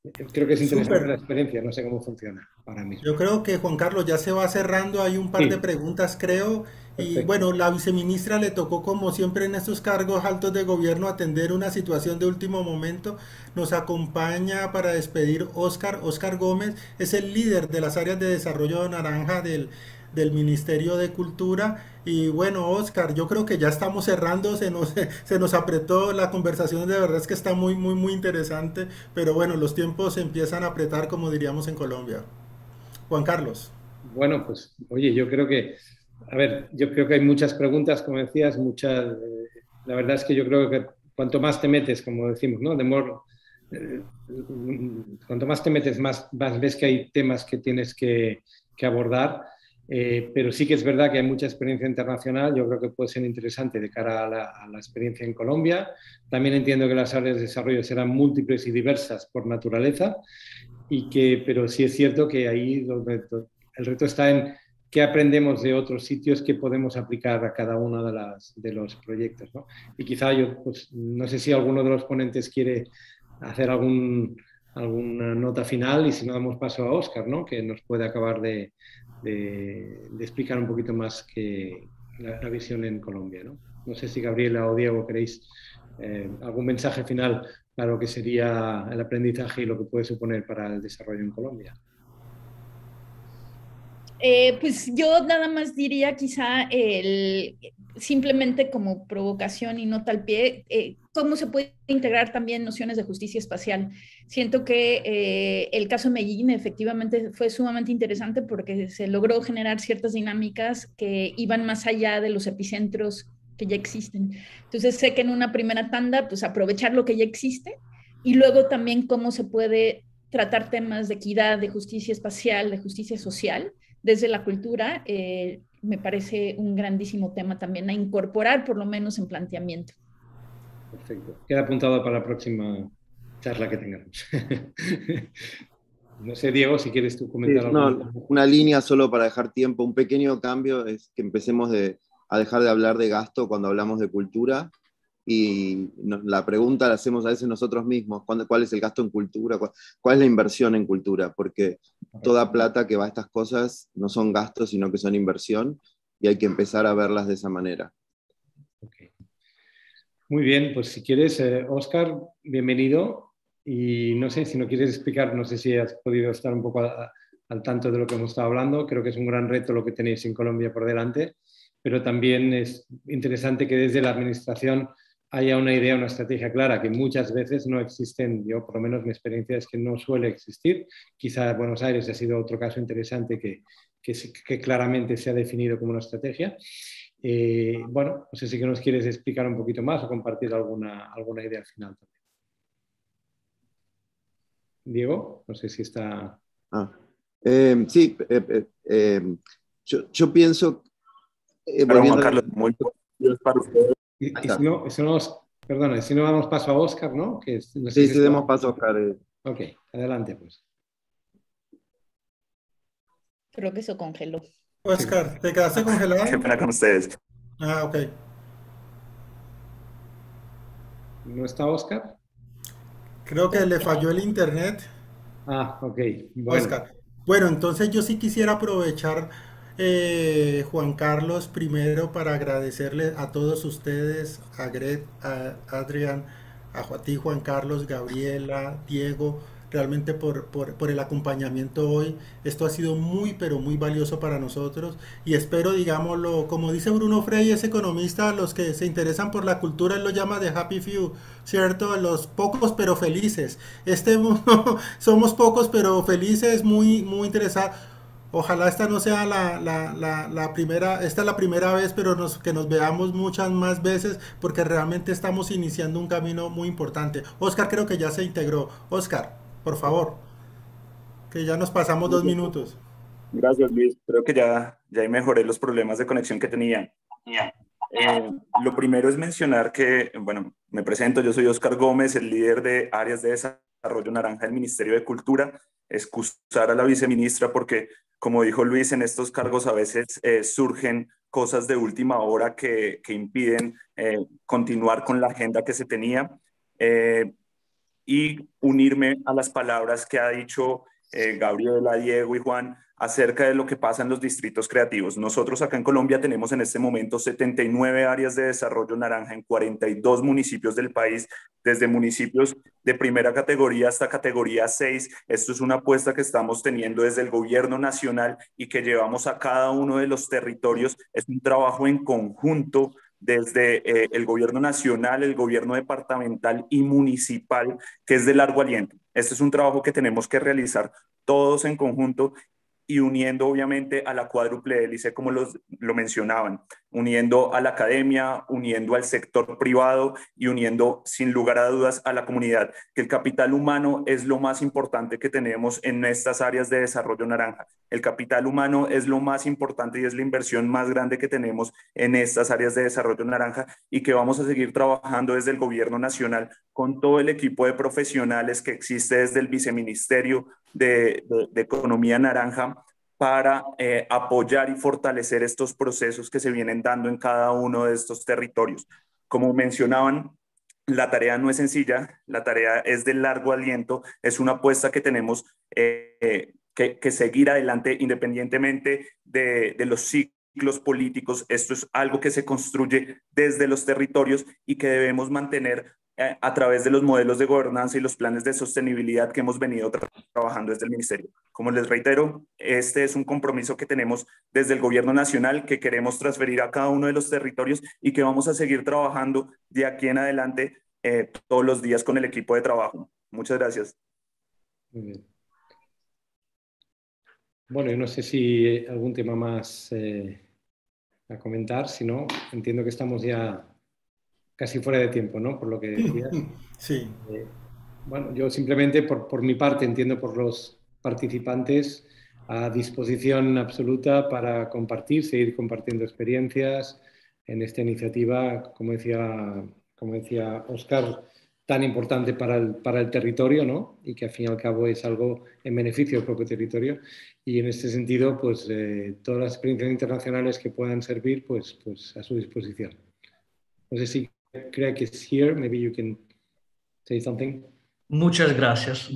Creo que es interesante Súper. la experiencia, no sé cómo funciona ahora mismo. Yo creo que Juan Carlos ya se va cerrando, hay un par Sí, de preguntas creo, y perfecto. bueno, la viceministra le tocó como siempre en estos cargos altos de gobierno atender una situación de último momento. Nos acompaña para despedir Óscar, Óscar Gómez, es el líder de las áreas de desarrollo naranja del, del Ministerio de Cultura. Y bueno, Óscar, yo creo que ya estamos cerrando, se nos, se nos apretó la conversación, de verdad es que está muy, muy, muy interesante, pero bueno, los tiempos se empiezan a apretar como diríamos en Colombia. Juan Carlos. Bueno, pues oye, yo creo que, a ver, yo creo que hay muchas preguntas, como decías, muchas, eh, la verdad es que yo creo que cuanto más te metes, como decimos, ¿no? De more, eh, cuanto más te metes, más, más ves que hay temas que tienes que, que abordar, eh, pero sí que es verdad que hay mucha experiencia internacional, yo creo que puede ser interesante de cara a la, a la experiencia en Colombia. También entiendo que las áreas de desarrollo serán múltiples y diversas por naturaleza, y que, pero sí es cierto que ahí donde, el reto está en qué aprendemos de otros sitios que podemos aplicar a cada uno de, las, de los proyectos, ¿no? Y quizá yo, pues, no sé si alguno de los ponentes quiere hacer algún, alguna nota final, y si no damos paso a Óscar, ¿no? Que nos puede acabar de, de, de explicar un poquito más que la, la visión en Colombia, ¿no? No sé si Gabriela o Diego queréis eh, algún mensaje final para lo que sería el aprendizaje y lo que puede suponer para el desarrollo en Colombia. Eh, pues yo nada más diría quizá el, simplemente como provocación y nota al pie, eh, cómo se puede integrar también nociones de justicia espacial. Siento que eh, el caso de Medellín efectivamente fue sumamente interesante porque se logró generar ciertas dinámicas que iban más allá de los epicentros que ya existen. Entonces sé que en una primera tanda, pues aprovechar lo que ya existe, y luego también cómo se puede tratar temas de equidad, de justicia espacial, de justicia social, desde la cultura, eh, me parece un grandísimo tema también a incorporar, por lo menos en planteamiento. Perfecto. Queda apuntado para la próxima charla que tengamos. No sé, Diego, si quieres tú comentar Sí, algo. no, una línea solo para dejar tiempo, un pequeño cambio es que empecemos de, a dejar de hablar de gasto cuando hablamos de cultura, y no, la pregunta la hacemos a veces nosotros mismos: ¿cuándo, ¿cuál es el gasto en cultura? ¿Cuál, ¿Cuál es la inversión en cultura? Porque toda plata que va a estas cosas no son gastos, sino que son inversión, y hay que empezar a verlas de esa manera. Okay. Muy bien, pues si quieres, eh, Óscar, bienvenido. Y no sé, si no quieres explicar, no sé si has podido estar un poco a, a, al tanto de lo que hemos estado hablando. Creo que es un gran reto lo que tenéis en Colombia por delante, pero también es interesante que desde la administración haya una idea, una estrategia clara, que muchas veces no existen. Yo, por lo menos, mi experiencia es que no suele existir. Quizá Buenos Aires ha sido otro caso interesante que, que, que claramente se ha definido como una estrategia. Eh, bueno, no sé si que nos quieres explicar un poquito más o compartir alguna, alguna idea final también. Diego, no sé si está... Ah, eh, sí, eh, eh, eh, yo, yo pienso... Eh, Pero Juan volviendo Carlos, a... muy buenos para ustedes. Y, y si no, si no, perdona, si no damos paso a Óscar, ¿no? Que es, no sé Sí, si sí, está... demos paso a Oscar. Eh. Ok, adelante pues. Creo que se congeló. Oscar, ¿te quedaste congelado? Qué pena con ustedes. Ah, ok. ¿No está Óscar? Creo que le falló el internet. Ah, ok, bueno. Oscar. Bueno, entonces yo sí quisiera aprovechar, eh, Juan Carlos, primero para agradecerle a todos ustedes, a Gret, a Adrián, a ti, Juan Carlos, Gabriela, Diego, realmente por, por, por el acompañamiento hoy. Esto ha sido muy, pero muy valioso para nosotros, y espero, digámoslo, como dice Bruno Frey, es economista, los que se interesan por la cultura, él lo llama de happy few, ¿cierto? Los pocos pero felices. Este somos pocos pero felices, muy, muy interesados. Ojalá esta no sea la, la, la, la primera, esta es la primera vez, pero nos, que nos veamos muchas más veces, porque realmente estamos iniciando un camino muy importante. Oscar creo que ya se integró. Oscar, por favor, que ya nos pasamos dos minutos. Gracias, Luis. Creo que ya, ya mejoré los problemas de conexión que tenía. Eh, lo primero es mencionar que, bueno, me presento, yo soy Óscar Gómez, el líder de áreas de desarrollo naranja del Ministerio de Cultura. Excusar a la viceministra porque, como dijo Luis, en estos cargos a veces eh, surgen cosas de última hora que, que impiden eh, continuar con la agenda que se tenía. Eh, y unirme a las palabras que ha dicho eh, Gabriela, Diego y Juan acerca de lo que pasa en los distritos creativos. Nosotros acá en Colombia tenemos en este momento setenta y nueve áreas de desarrollo naranja en cuarenta y dos municipios del país, desde municipios de primera categoría hasta categoría seis. Esto es una apuesta que estamos teniendo desde el gobierno nacional y que llevamos a cada uno de los territorios. Es un trabajo en conjunto desde eh, el gobierno nacional, el gobierno departamental y municipal, que es de largo aliento. Este es un trabajo que tenemos que realizar todos en conjunto y uniendo obviamente a la cuádruple hélice, como los, lo mencionaban, uniendo a la academia, uniendo al sector privado y uniendo sin lugar a dudas a la comunidad, que el capital humano es lo más importante que tenemos en estas áreas de desarrollo naranja. El capital humano es lo más importante y es la inversión más grande que tenemos en estas áreas de desarrollo naranja y que vamos a seguir trabajando desde el gobierno nacional con todo el equipo de profesionales que existe desde el Viceministerio de, de, de Economía Naranja para eh, apoyar y fortalecer estos procesos que se vienen dando en cada uno de estos territorios. Como mencionaban, la tarea no es sencilla, la tarea es de largo aliento, es una apuesta que tenemos eh, que, que seguir adelante independientemente de, de los ciclos políticos. Esto es algo que se construye desde los territorios y que debemos mantener a través de los modelos de gobernanza y los planes de sostenibilidad que hemos venido tra trabajando desde el Ministerio. Como les reitero, este es un compromiso que tenemos desde el Gobierno Nacional que queremos transferir a cada uno de los territorios y que vamos a seguir trabajando de aquí en adelante eh, todos los días con el equipo de trabajo. Muchas gracias. Muy bien. Bueno, yo no sé si hay algún tema más eh, a comentar, si no, entiendo que estamos ya casi fuera de tiempo, ¿no? Por lo que decías. Sí. Eh, bueno, yo simplemente por, por mi parte entiendo por los participantes a disposición absoluta para compartir, seguir compartiendo experiencias en esta iniciativa, como decía, como decía Óscar, tan importante para el, para el territorio, ¿no? Y que al fin y al cabo es algo en beneficio del propio territorio. Y en este sentido, pues eh, todas las experiencias internacionales que puedan servir, pues, pues a su disposición. No sé si Greg is here, maybe you can say something. Muchas gracias.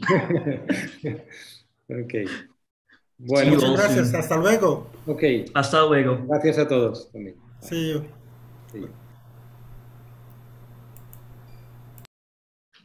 Ok. Bueno, muchas gracias. Hasta luego. Ok. Hasta luego. Gracias a todos también. See you. See you.